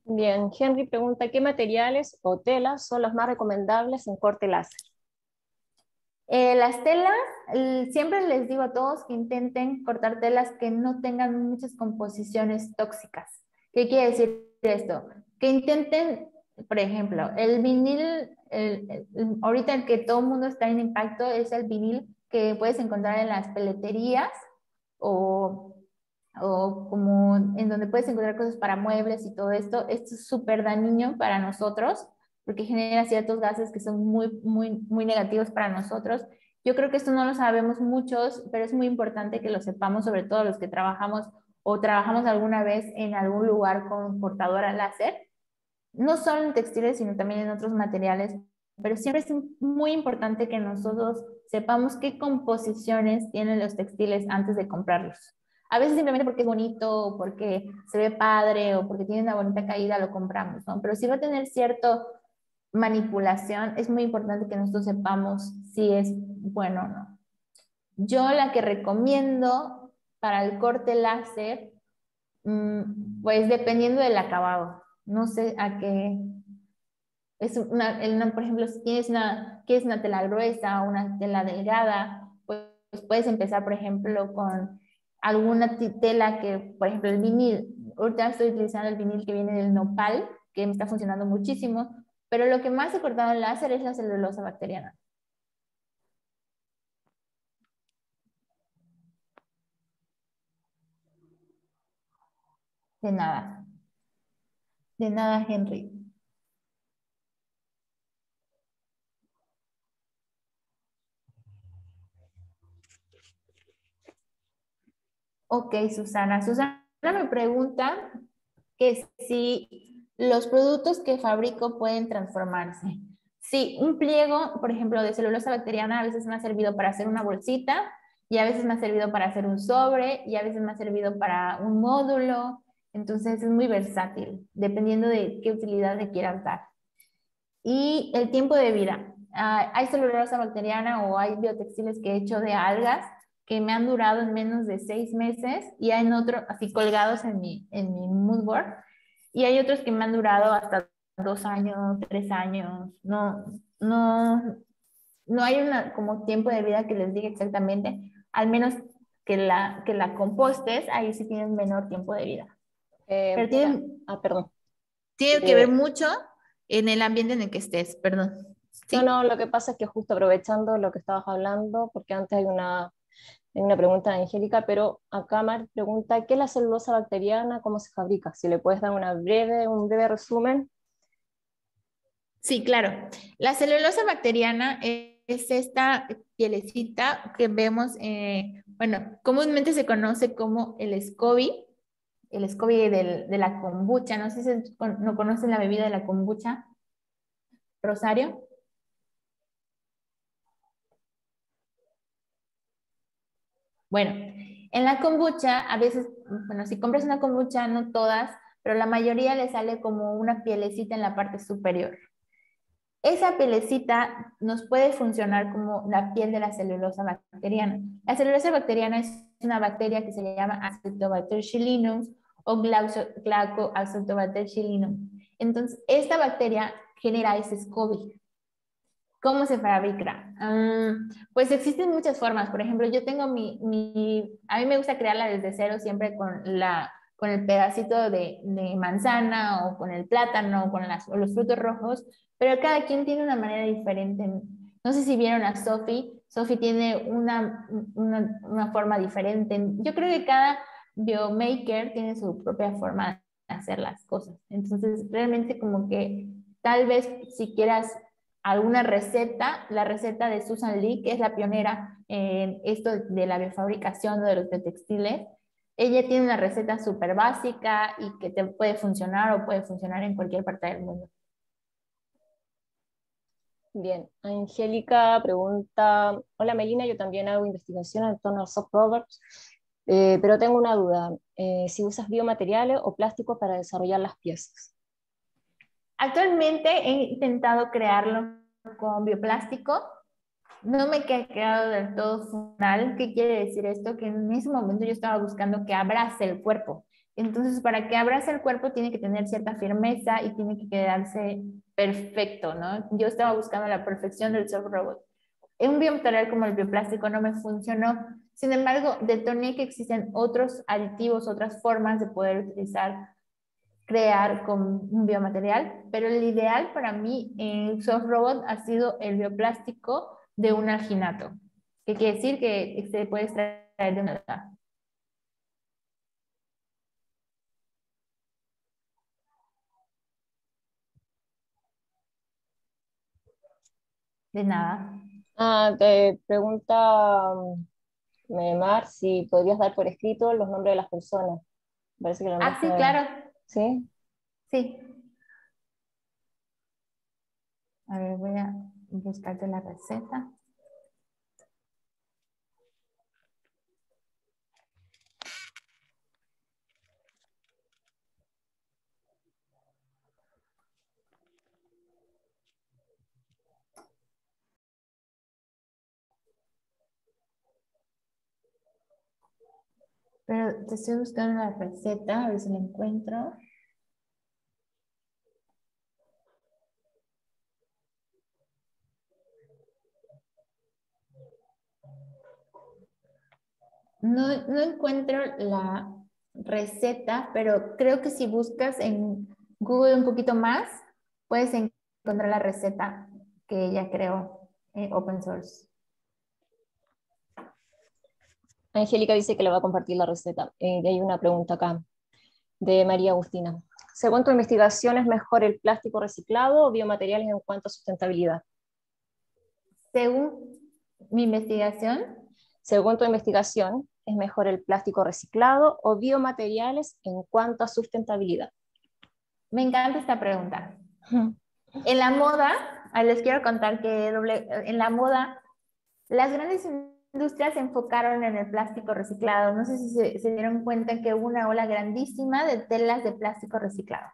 Bien, Henry pregunta, ¿qué materiales o telas son los más recomendables en corte láser? Eh, las telas, el- siempre les digo a todos que intenten cortar telas que no tengan muchas composiciones tóxicas. ¿Qué quiere decir esto? Que intenten, por ejemplo, el vinil, el- el- el- ahorita el que todo el mundo está en impacto es el vinil que puedes encontrar en las peleterías o, o como en donde puedes encontrar cosas para muebles y todo esto. Esto es súper dañino para nosotros porque genera ciertos gases que son muy, muy, muy negativos para nosotros. Yo creo que esto no lo sabemos muchos, pero es muy importante que lo sepamos, sobre todo los que trabajamos o trabajamos alguna vez en algún lugar con cortadora láser, no solo en textiles, sino también en otros materiales, pero siempre es muy importante que nosotros sepamos qué composiciones tienen los textiles antes de comprarlos. A veces simplemente porque es bonito, o porque se ve padre, o porque tiene una bonita caída, lo compramos, ¿no? Pero si va a tener cierto manipulación, es muy importante que nosotros sepamos si es bueno o no. Yo la que recomiendo para el corte láser, mmm, pues dependiendo del acabado, no sé a qué, es una, una, por ejemplo, si tienes una, quieres una tela gruesa o una tela delgada, pues puedes empezar, por ejemplo, con alguna tela que, por ejemplo, el vinil. Ahorita estoy utilizando el vinil que viene del nopal, que me está funcionando muchísimo, pero lo que más he cortado en láser es la celulosa bacteriana. De nada. De nada, Henry. Ok, Susana. Susana me pregunta que si los productos que fabrico pueden transformarse. Sí, un pliego, por ejemplo, de celulosa bacteriana a veces me ha servido para hacer una bolsita y a veces me ha servido para hacer un sobre y a veces me ha servido para un módulo. Entonces es muy versátil, dependiendo de qué utilidad le quieras dar. Y el tiempo de vida. Uh, hay celulosa bacteriana o hay biotextiles que he hecho de algas que me han durado en menos de seis meses y hay otros así colgados en mi, en mi mood board. Y hay otros que me han durado hasta dos años, tres años. No, no, no hay una como tiempo de vida que les diga exactamente, al menos que la, que la compostes, ahí sí tienen menor tiempo de vida. Eh, Pero mira, tiene, ah, perdón. tiene que Eh, ver mucho en el ambiente en el que estés, perdón. No, ¿Sí? no, lo que pasa es que justo aprovechando lo que estabas hablando, porque antes hay una, hay una pregunta de Angélica, pero acá Mar pregunta, ¿qué es la celulosa bacteriana? ¿Cómo se fabrica? Si le puedes dar una breve, un breve resumen. Sí, claro. La celulosa bacteriana es esta pielecita que vemos, eh, bueno, comúnmente se conoce como el SCOBY, el SCOBY del, de la kombucha. No sé si no conocen la bebida de la kombucha, Rosario. Bueno, en la kombucha, a veces, bueno, si compras una kombucha, no todas, pero la mayoría le sale como una pielecita en la parte superior. Esa pielecita nos puede funcionar como la piel de la celulosa bacteriana. La celulosa bacteriana es una bacteria que se llama Acetobacter chilinum o Glaucoacetobacter chilinum. Entonces, esta bacteria genera ese SCOBY. ¿Cómo se fabrica? Um, pues existen muchas formas. Por ejemplo, yo tengo mi, mi, a mí me gusta crearla desde cero siempre con, la, con el pedacito de, de manzana o con el plátano o con las, o los frutos rojos, pero cada quien tiene una manera diferente. No sé si vieron a Sophie. Sophie tiene una, una, una forma diferente. Yo creo que cada biomaker tiene su propia forma de hacer las cosas. Entonces, realmente como que tal vez si quieras alguna receta, la receta de Susan Lee, que es la pionera en esto de la biofabricación de los textiles. Ella tiene una receta súper básica y que te puede funcionar o puede funcionar en cualquier parte del mundo. Bien, Angélica pregunta, hola Melina, yo también hago investigación en torno a soft products, eh, pero tengo una duda, eh, si usas biomateriales o plásticos para desarrollar las piezas. Actualmente he intentado crearlo con bioplástico. No me he quedado del todo funcional. ¿Qué quiere decir esto? Que en ese momento yo estaba buscando que abrace el cuerpo. Entonces, para que abrace el cuerpo tiene que tener cierta firmeza y tiene que quedarse perfecto, ¿no? Yo estaba buscando la perfección del soft robot. Un biomaterial como el bioplástico no me funcionó. Sin embargo, detoné que existen otros aditivos, otras formas de poder utilizar, crear con un biomaterial, pero el ideal para mí en el soft robot ha sido el bioplástico de un alginato, que quiere decir que se puede extraer de una alga. De nada. Ah, te pregunta mm, Mar si podrías dar por escrito los nombres de las personas. Parece que lo Ah, sí, mandaste. claro. ¿Sí? Sí. A ver, voy a buscarte la receta. Pero te estoy buscando la receta, a ver si la encuentro. No, no encuentro la receta, pero creo que si buscas en Google un poquito más, puedes encontrar la receta que ella creó, eh, open source. Angélica dice que le va a compartir la receta. Eh, y hay una pregunta acá de María Agustina. Según tu investigación, ¿es mejor el plástico reciclado o biomateriales en cuanto a sustentabilidad? Según mi investigación, Según tu investigación, ¿es mejor el plástico reciclado o biomateriales en cuanto a sustentabilidad? me encanta esta pregunta. En la moda, ah, les quiero contar que doble- en la moda, las grandes industrias se enfocaron en el plástico reciclado. No sé si se, se dieron cuenta que hubo una ola grandísima de telas de plástico reciclado.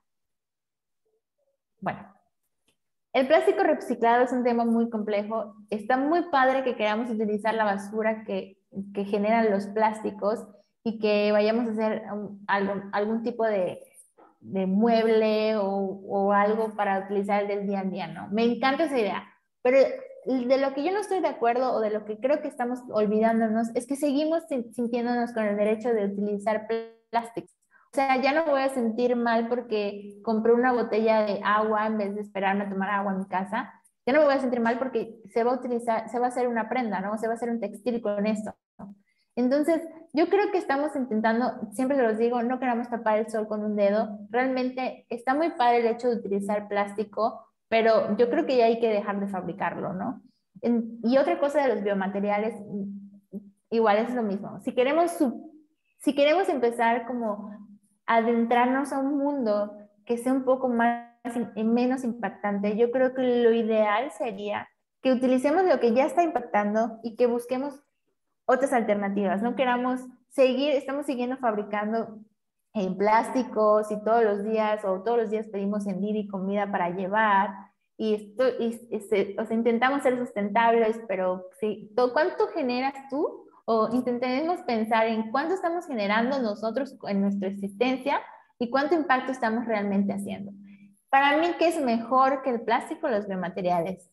Bueno, el plástico reciclado es un tema muy complejo. Está muy padre que queramos utilizar la basura que, que generan los plásticos y que vayamos a hacer um, algún, algún tipo de, de mueble o, o algo para utilizar del día a día, ¿no? Me encanta esa idea, pero de lo que yo no estoy de acuerdo o de lo que creo que estamos olvidándonos es que seguimos sintiéndonos con el derecho de utilizar plásticos. O sea, ya no me voy a sentir mal porque compré una botella de agua en vez de esperarme a tomar agua en mi casa. Ya no me voy a sentir mal porque se va a utilizar, se va a hacer una prenda, ¿no? Se va a hacer un textil con esto. Entonces, yo creo que estamos intentando, siempre se los digo, no queramos tapar el sol con un dedo. Realmente está muy padre el hecho de utilizar plástico, pero yo creo que ya hay que dejar de fabricarlo, ¿no? En, y otra cosa de los biomateriales, igual es lo mismo. Si queremos, si queremos empezar como adentrarnos a un mundo que sea un poco más y menos impactante, yo creo que lo ideal sería que utilicemos lo que ya está impactando y que busquemos otras alternativas. No queramos seguir, estamos siguiendo fabricando en plásticos y todos los días o todos los días pedimos en Didi comida para llevar y, esto, y, y o sea, intentamos ser sustentables, pero sí, ¿cuánto generas tú? O intentemos pensar en cuánto estamos generando nosotros en nuestra existencia y cuánto impacto estamos realmente haciendo. Para mí, ¿qué es mejor que el plástico? Los biomateriales.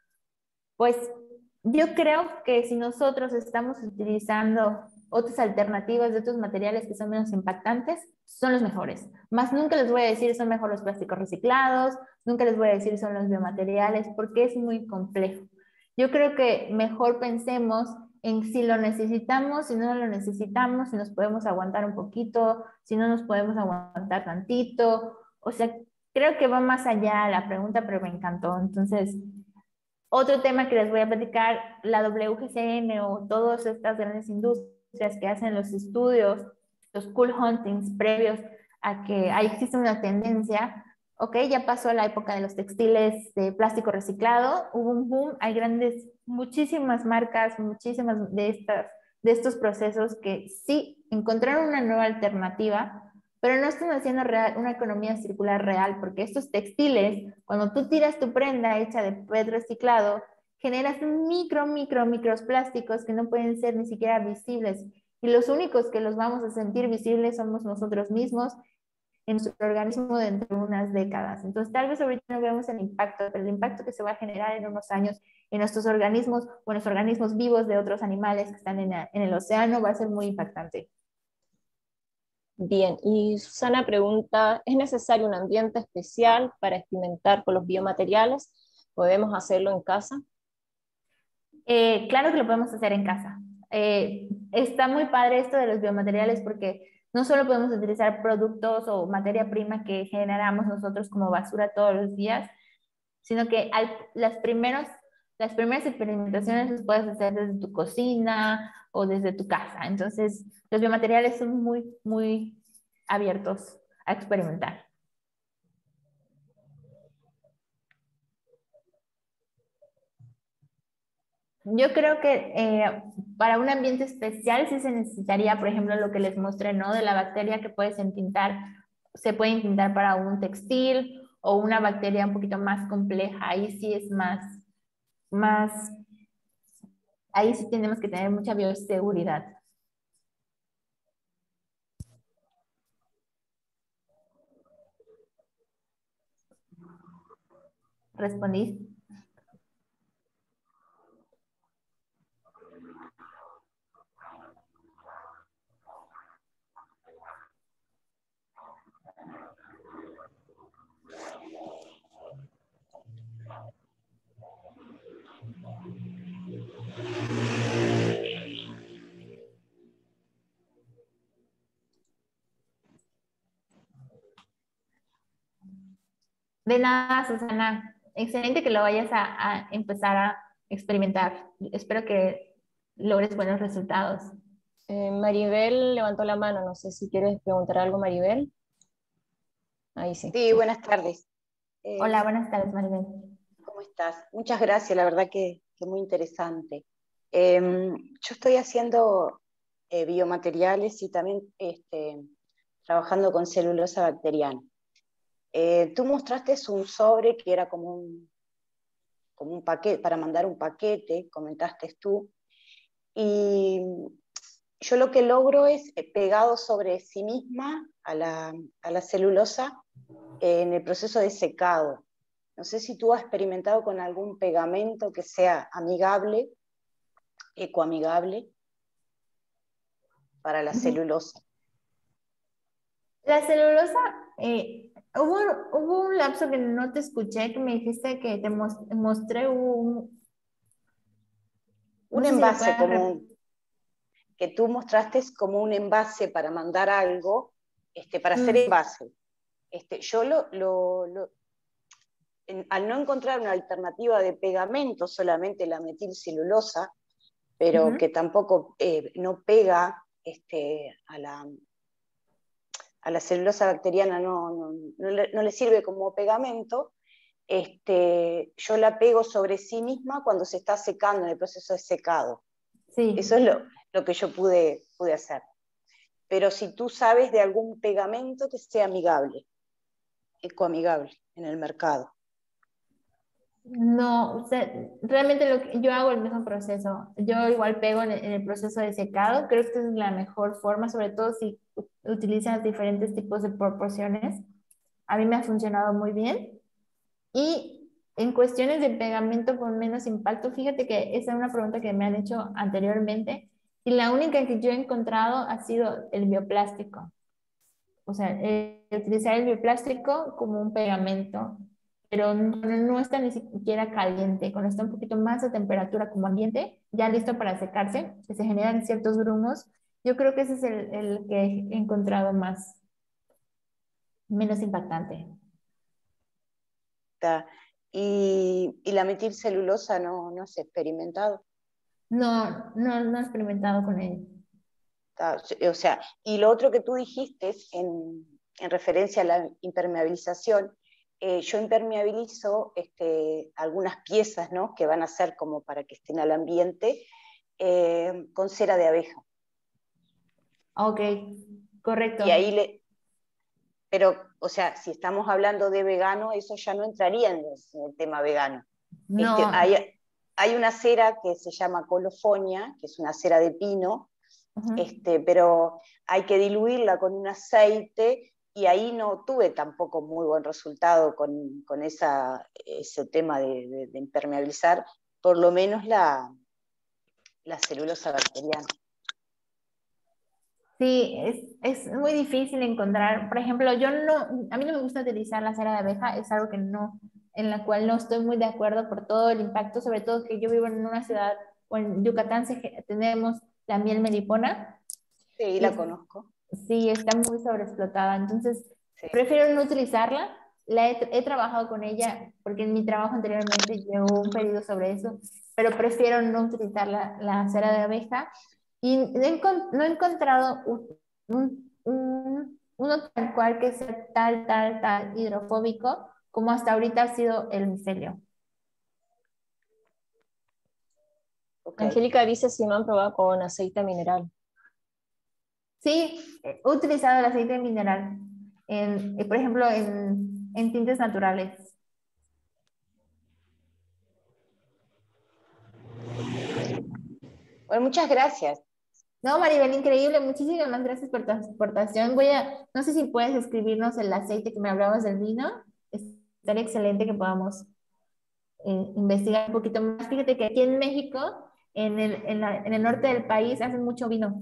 Pues yo creo que si nosotros estamos utilizando otras alternativas de otros materiales que son menos impactantes, son los mejores. Más nunca les voy a decir son mejor los plásticos reciclados, nunca les voy a decir son los biomateriales, porque es muy complejo. Yo creo que mejor pensemos en si lo necesitamos, si no lo necesitamos, si nos podemos aguantar un poquito, si no nos podemos aguantar tantito. O sea, creo que va más allá la pregunta, pero me encantó. Entonces, otro tema que les voy a platicar, la W G C N o todas estas grandes industrias que hacen los estudios, los cool huntings previos a que ahí existe una tendencia, ok, ya pasó la época de los textiles de plástico reciclado, hubo un boom, hay grandes, muchísimas marcas, muchísimas de, estas, de estos procesos que sí encontraron una nueva alternativa, pero no están haciendo real, una economía circular real, porque estos textiles, cuando tú tiras tu prenda hecha de P E T reciclado, generas micro, micro, micros plásticos que no pueden ser ni siquiera visibles. y los únicos que los vamos a sentir visibles somos nosotros mismos en nuestro organismo dentro de unas décadas. Entonces, tal vez ahorita no vemos el impacto, pero el impacto que se va a generar en unos años en nuestros organismos o en los organismos vivos de otros animales que están en, en el océano va a ser muy impactante. Bien, y Susana pregunta, ¿es necesario un ambiente especial para experimentar con los biomateriales? ¿Podemos hacerlo en casa? Eh, claro que lo podemos hacer en casa. Eh, está muy padre esto de los biomateriales porque no solo podemos utilizar productos o materia prima que generamos nosotros como basura todos los días, sino que al, las, primeros, las primeras experimentaciones las puedes hacer desde tu cocina o desde tu casa. Entonces, los biomateriales son muy, muy abiertos a experimentar. Yo creo que eh, para un ambiente especial sí se necesitaría, por ejemplo, lo que les mostré, ¿no? De la bacteria que puedes entintar, se puede entintar para un textil o una bacteria un poquito más compleja. Ahí sí es más, más, ahí sí tenemos que tener mucha bioseguridad. ¿Respondí? De nada, Susana. Excelente que lo vayas a, a empezar a experimentar. Espero que logres buenos resultados. Eh, Maribel levantó la mano, no sé si quieres preguntar algo, Maribel. Ahí sí. Sí, buenas tardes. Eh, Hola, buenas tardes, Maribel. ¿Cómo estás? Muchas gracias, la verdad que, que muy interesante. Eh, yo estoy haciendo eh, biomateriales y también este, trabajando con celulosa bacteriana. Eh, tú mostraste un sobre que era como un, como un paquete, para mandar un paquete, comentaste tú, y yo lo que logro es pegado sobre sí misma a la, a la celulosa eh, en el proceso de secado. No sé si tú has experimentado con algún pegamento que sea amigable, ecoamigable, para la celulosa. La celulosa, eh, hubo, hubo un lapso que no te escuché, que me dijiste que te mos- mostré un... Un No sé si lo envase puedas como repetir. un, que tú mostraste como un envase para mandar algo, este, para hacer Mm. envase. Este, yo lo, lo, lo en, al no encontrar una alternativa de pegamento, solamente la metilcelulosa, pero Ujú. que tampoco eh, no pega este, a, la, a la celulosa bacteriana, no, no, no, le, no le sirve como pegamento, este, yo la pego sobre sí misma cuando se está secando en el proceso de secado. Sí. Eso es lo, lo que yo pude, pude hacer. Pero si tú sabes de algún pegamento que sea amigable, ecoamigable en el mercado. No, o sea, realmente lo que, yo hago el mismo proceso. Yo igual pego en el, en el proceso de secado. Creo que esta es la mejor forma, sobre todo si u- utilizas diferentes tipos de proporciones. A mí me ha funcionado muy bien. Y en cuestiones de pegamento con menos impacto, fíjate que esa es una pregunta que me han hecho anteriormente. Y la única que yo he encontrado ha sido el bioplástico. O sea, eh, utilizar el bioplástico como un pegamento, pero no, no está ni siquiera caliente. Cuando está un poquito más a temperatura como ambiente, ya listo para secarse, que se generan ciertos grumos. Yo creo que ese es el, el que he encontrado más, menos impactante. Y, y la metilcelulosa no, no has experimentado. No, no, no he experimentado con él. O sea, y lo otro que tú dijiste en, en referencia a la impermeabilización, eh, yo impermeabilizo este, algunas piezas, ¿no?, que van a ser como para que estén al ambiente, eh, con cera de abeja. Ok, correcto. Y ahí le, pero, o sea, si estamos hablando de vegano, eso ya no entraría en el, en el tema vegano. No, Este, hay, hay una cera que se llama colofonia, que es una cera de pino, Ujú. este, pero hay que diluirla con un aceite y ahí no tuve tampoco muy buen resultado con, con esa, ese tema de, de, de impermeabilizar, por lo menos la, la celulosa bacteriana. Sí, es, es muy difícil encontrar, por ejemplo, yo no, a mí no me gusta utilizar la cera de abeja, es algo que no, en la cual no estoy muy de acuerdo por todo el impacto, sobre todo que yo vivo en una ciudad, o en Yucatán se ge- tenemos la miel melipona, Sí, y la es- conozco. sí, está muy sobreexplotada, entonces Sí. prefiero no utilizarla, la he, he trabajado con ella, porque en mi trabajo anteriormente llegó un pedido sobre eso, pero prefiero no utilizar la, la cera de abeja, y no he, encon- no he encontrado un, un- un- uno tal cual que sea tal, tal, tal hidrofóbico como hasta ahorita ha sido el micelio. Ok. Angélica dice si no han probado con aceite mineral. Sí, he utilizado el aceite mineral, en, eh, por ejemplo, en, en tintes naturales. Bueno, muchas gracias. No, Maribel, increíble. Muchísimas gracias por tu aportación. Voy a, no sé si puedes escribirnos el aceite que me hablabas del vino. Estaría excelente que podamos eh, investigar un poquito más. Fíjate que aquí en México, en el, en la- en el norte del país, hacen mucho vino.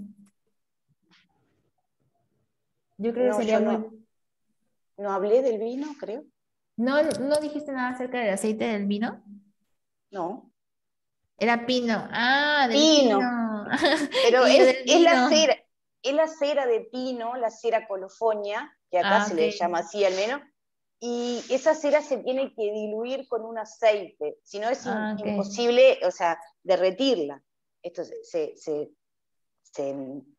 Yo creo que No, sería yo muy... no, no hablé del vino, creo. ¿No, no dijiste nada acerca del aceite del vino? No. Era pino. Ah, del Pino, pino. pero Y yo es, del es la vino. cera, es la cera de pino, la cera colofonia, que acá Ah, se ok. le llama así al menos, y esa cera se tiene que diluir con un aceite, si no es in- Ah, ok. imposible, o sea, derretirla. Esto se, se, se- se-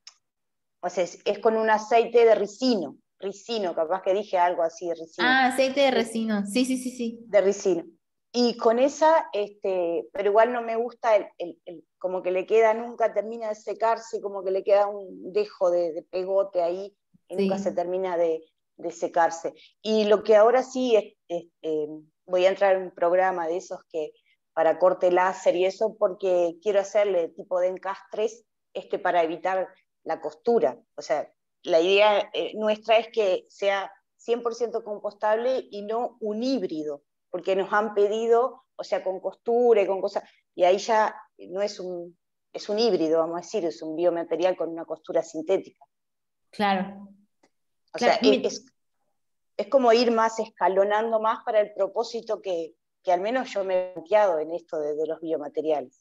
o sea, es, es con un aceite de ricino, ricino, capaz que dije algo así de ricino. Ah, aceite de Y- resino. Sí, sí, sí, sí. de ricino. Y con esa, este, pero igual no me gusta, el, el, el, como que le queda, nunca termina de secarse, como que le queda un dejo de, de pegote ahí y nunca se Sí. termina de, de secarse. Y lo que ahora sí, es, es, eh, voy a entrar en un programa de esos que para corte láser y eso, porque quiero hacerle tipo de encastres este, para evitar la costura. O sea, la idea eh, nuestra es que sea cien por ciento compostable y no un híbrido, porque nos han pedido, o sea, con costura y con cosas, y ahí ya no es un, es un híbrido, vamos a decir, es un biomaterial con una costura sintética. Claro. O sea, Claro. es, Mi- es, es como ir más escalonando más para el propósito que, que al menos yo me he planteado en esto de, de los biomateriales.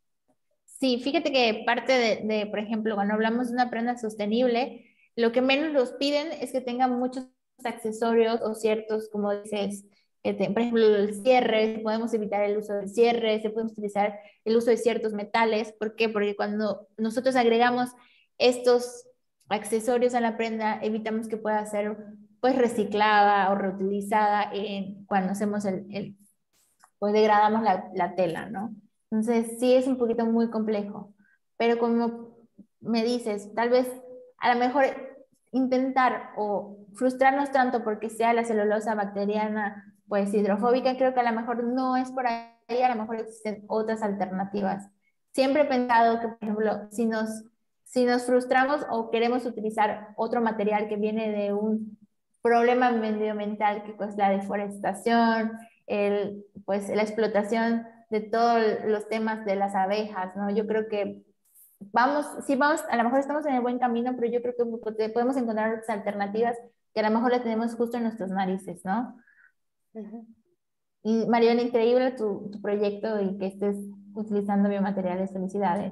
Sí, fíjate que parte de, de, por ejemplo, cuando hablamos de una prenda sostenible, lo que menos nos piden es que tenga muchos accesorios o ciertos, como dices, que te- por ejemplo, el cierre, podemos evitar el uso del cierre, se puede utilizar el uso de ciertos metales. ¿Por qué? Porque cuando nosotros agregamos estos accesorios a la prenda, evitamos que pueda ser pues reciclada o reutilizada en, cuando hacemos el, el pues degradamos la, la tela, ¿no? Entonces sí es un poquito muy complejo, pero como me dices, tal vez a lo mejor intentar o frustrarnos tanto porque sea la celulosa bacteriana pues hidrofóbica, creo que a lo mejor no es por ahí, a lo mejor existen otras alternativas. Siempre he pensado que, por ejemplo, si nos, si nos frustramos o queremos utilizar otro material que viene de un problema medioambiental que pues la deforestación, el, pues, la explotación de todos los temas de las abejas, ¿no? Yo creo que vamos, sí vamos, a lo mejor estamos en el buen camino, pero yo creo que podemos encontrar otras alternativas que a lo mejor las tenemos justo en nuestras narices, ¿no? Uh-huh. Y Mariana, increíble tu, tu proyecto y que estés utilizando biomateriales. Felicidades.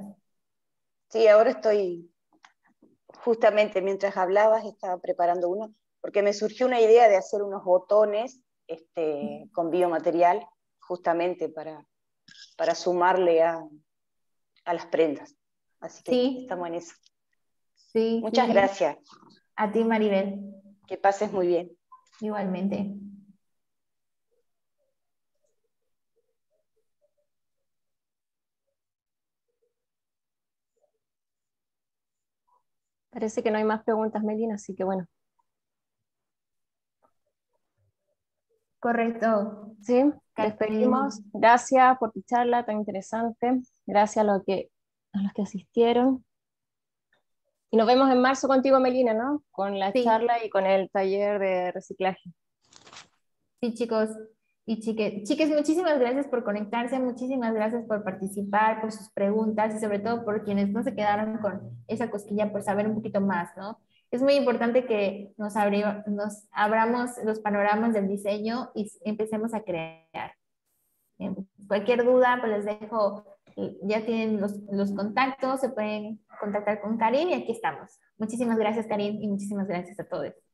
Sí, ahora estoy, justamente mientras hablabas, estaba preparando uno, porque me surgió una idea de hacer unos botones este, con biomaterial, justamente para, para sumarle a, a las prendas. Así que Sí, estamos en eso. sí, Muchas sí. gracias. A ti, Maribel. Que pases muy bien. Igualmente. Parece que no hay más preguntas, Melina, así que bueno. Correcto. Sí, Catherine. despedimos. Gracias por tu charla tan interesante. Gracias a, lo que, a los que asistieron. Y nos vemos en marzo contigo, Melina, ¿no? Con la Sí. charla y con el taller de reciclaje. Sí, chicos y chiques. Chiques, muchísimas gracias por conectarse, muchísimas gracias por participar, por sus preguntas y sobre todo por quienes no se quedaron con esa cosquilla por saber un poquito más, ¿no? Es muy importante que nos, abri nos abramos los panoramas del diseño y empecemos a crear. Eh, cualquier duda, pues les dejo, ya tienen los, los contactos, se pueden contactar con Karin y aquí estamos. Muchísimas gracias, Karin, y muchísimas gracias a todos.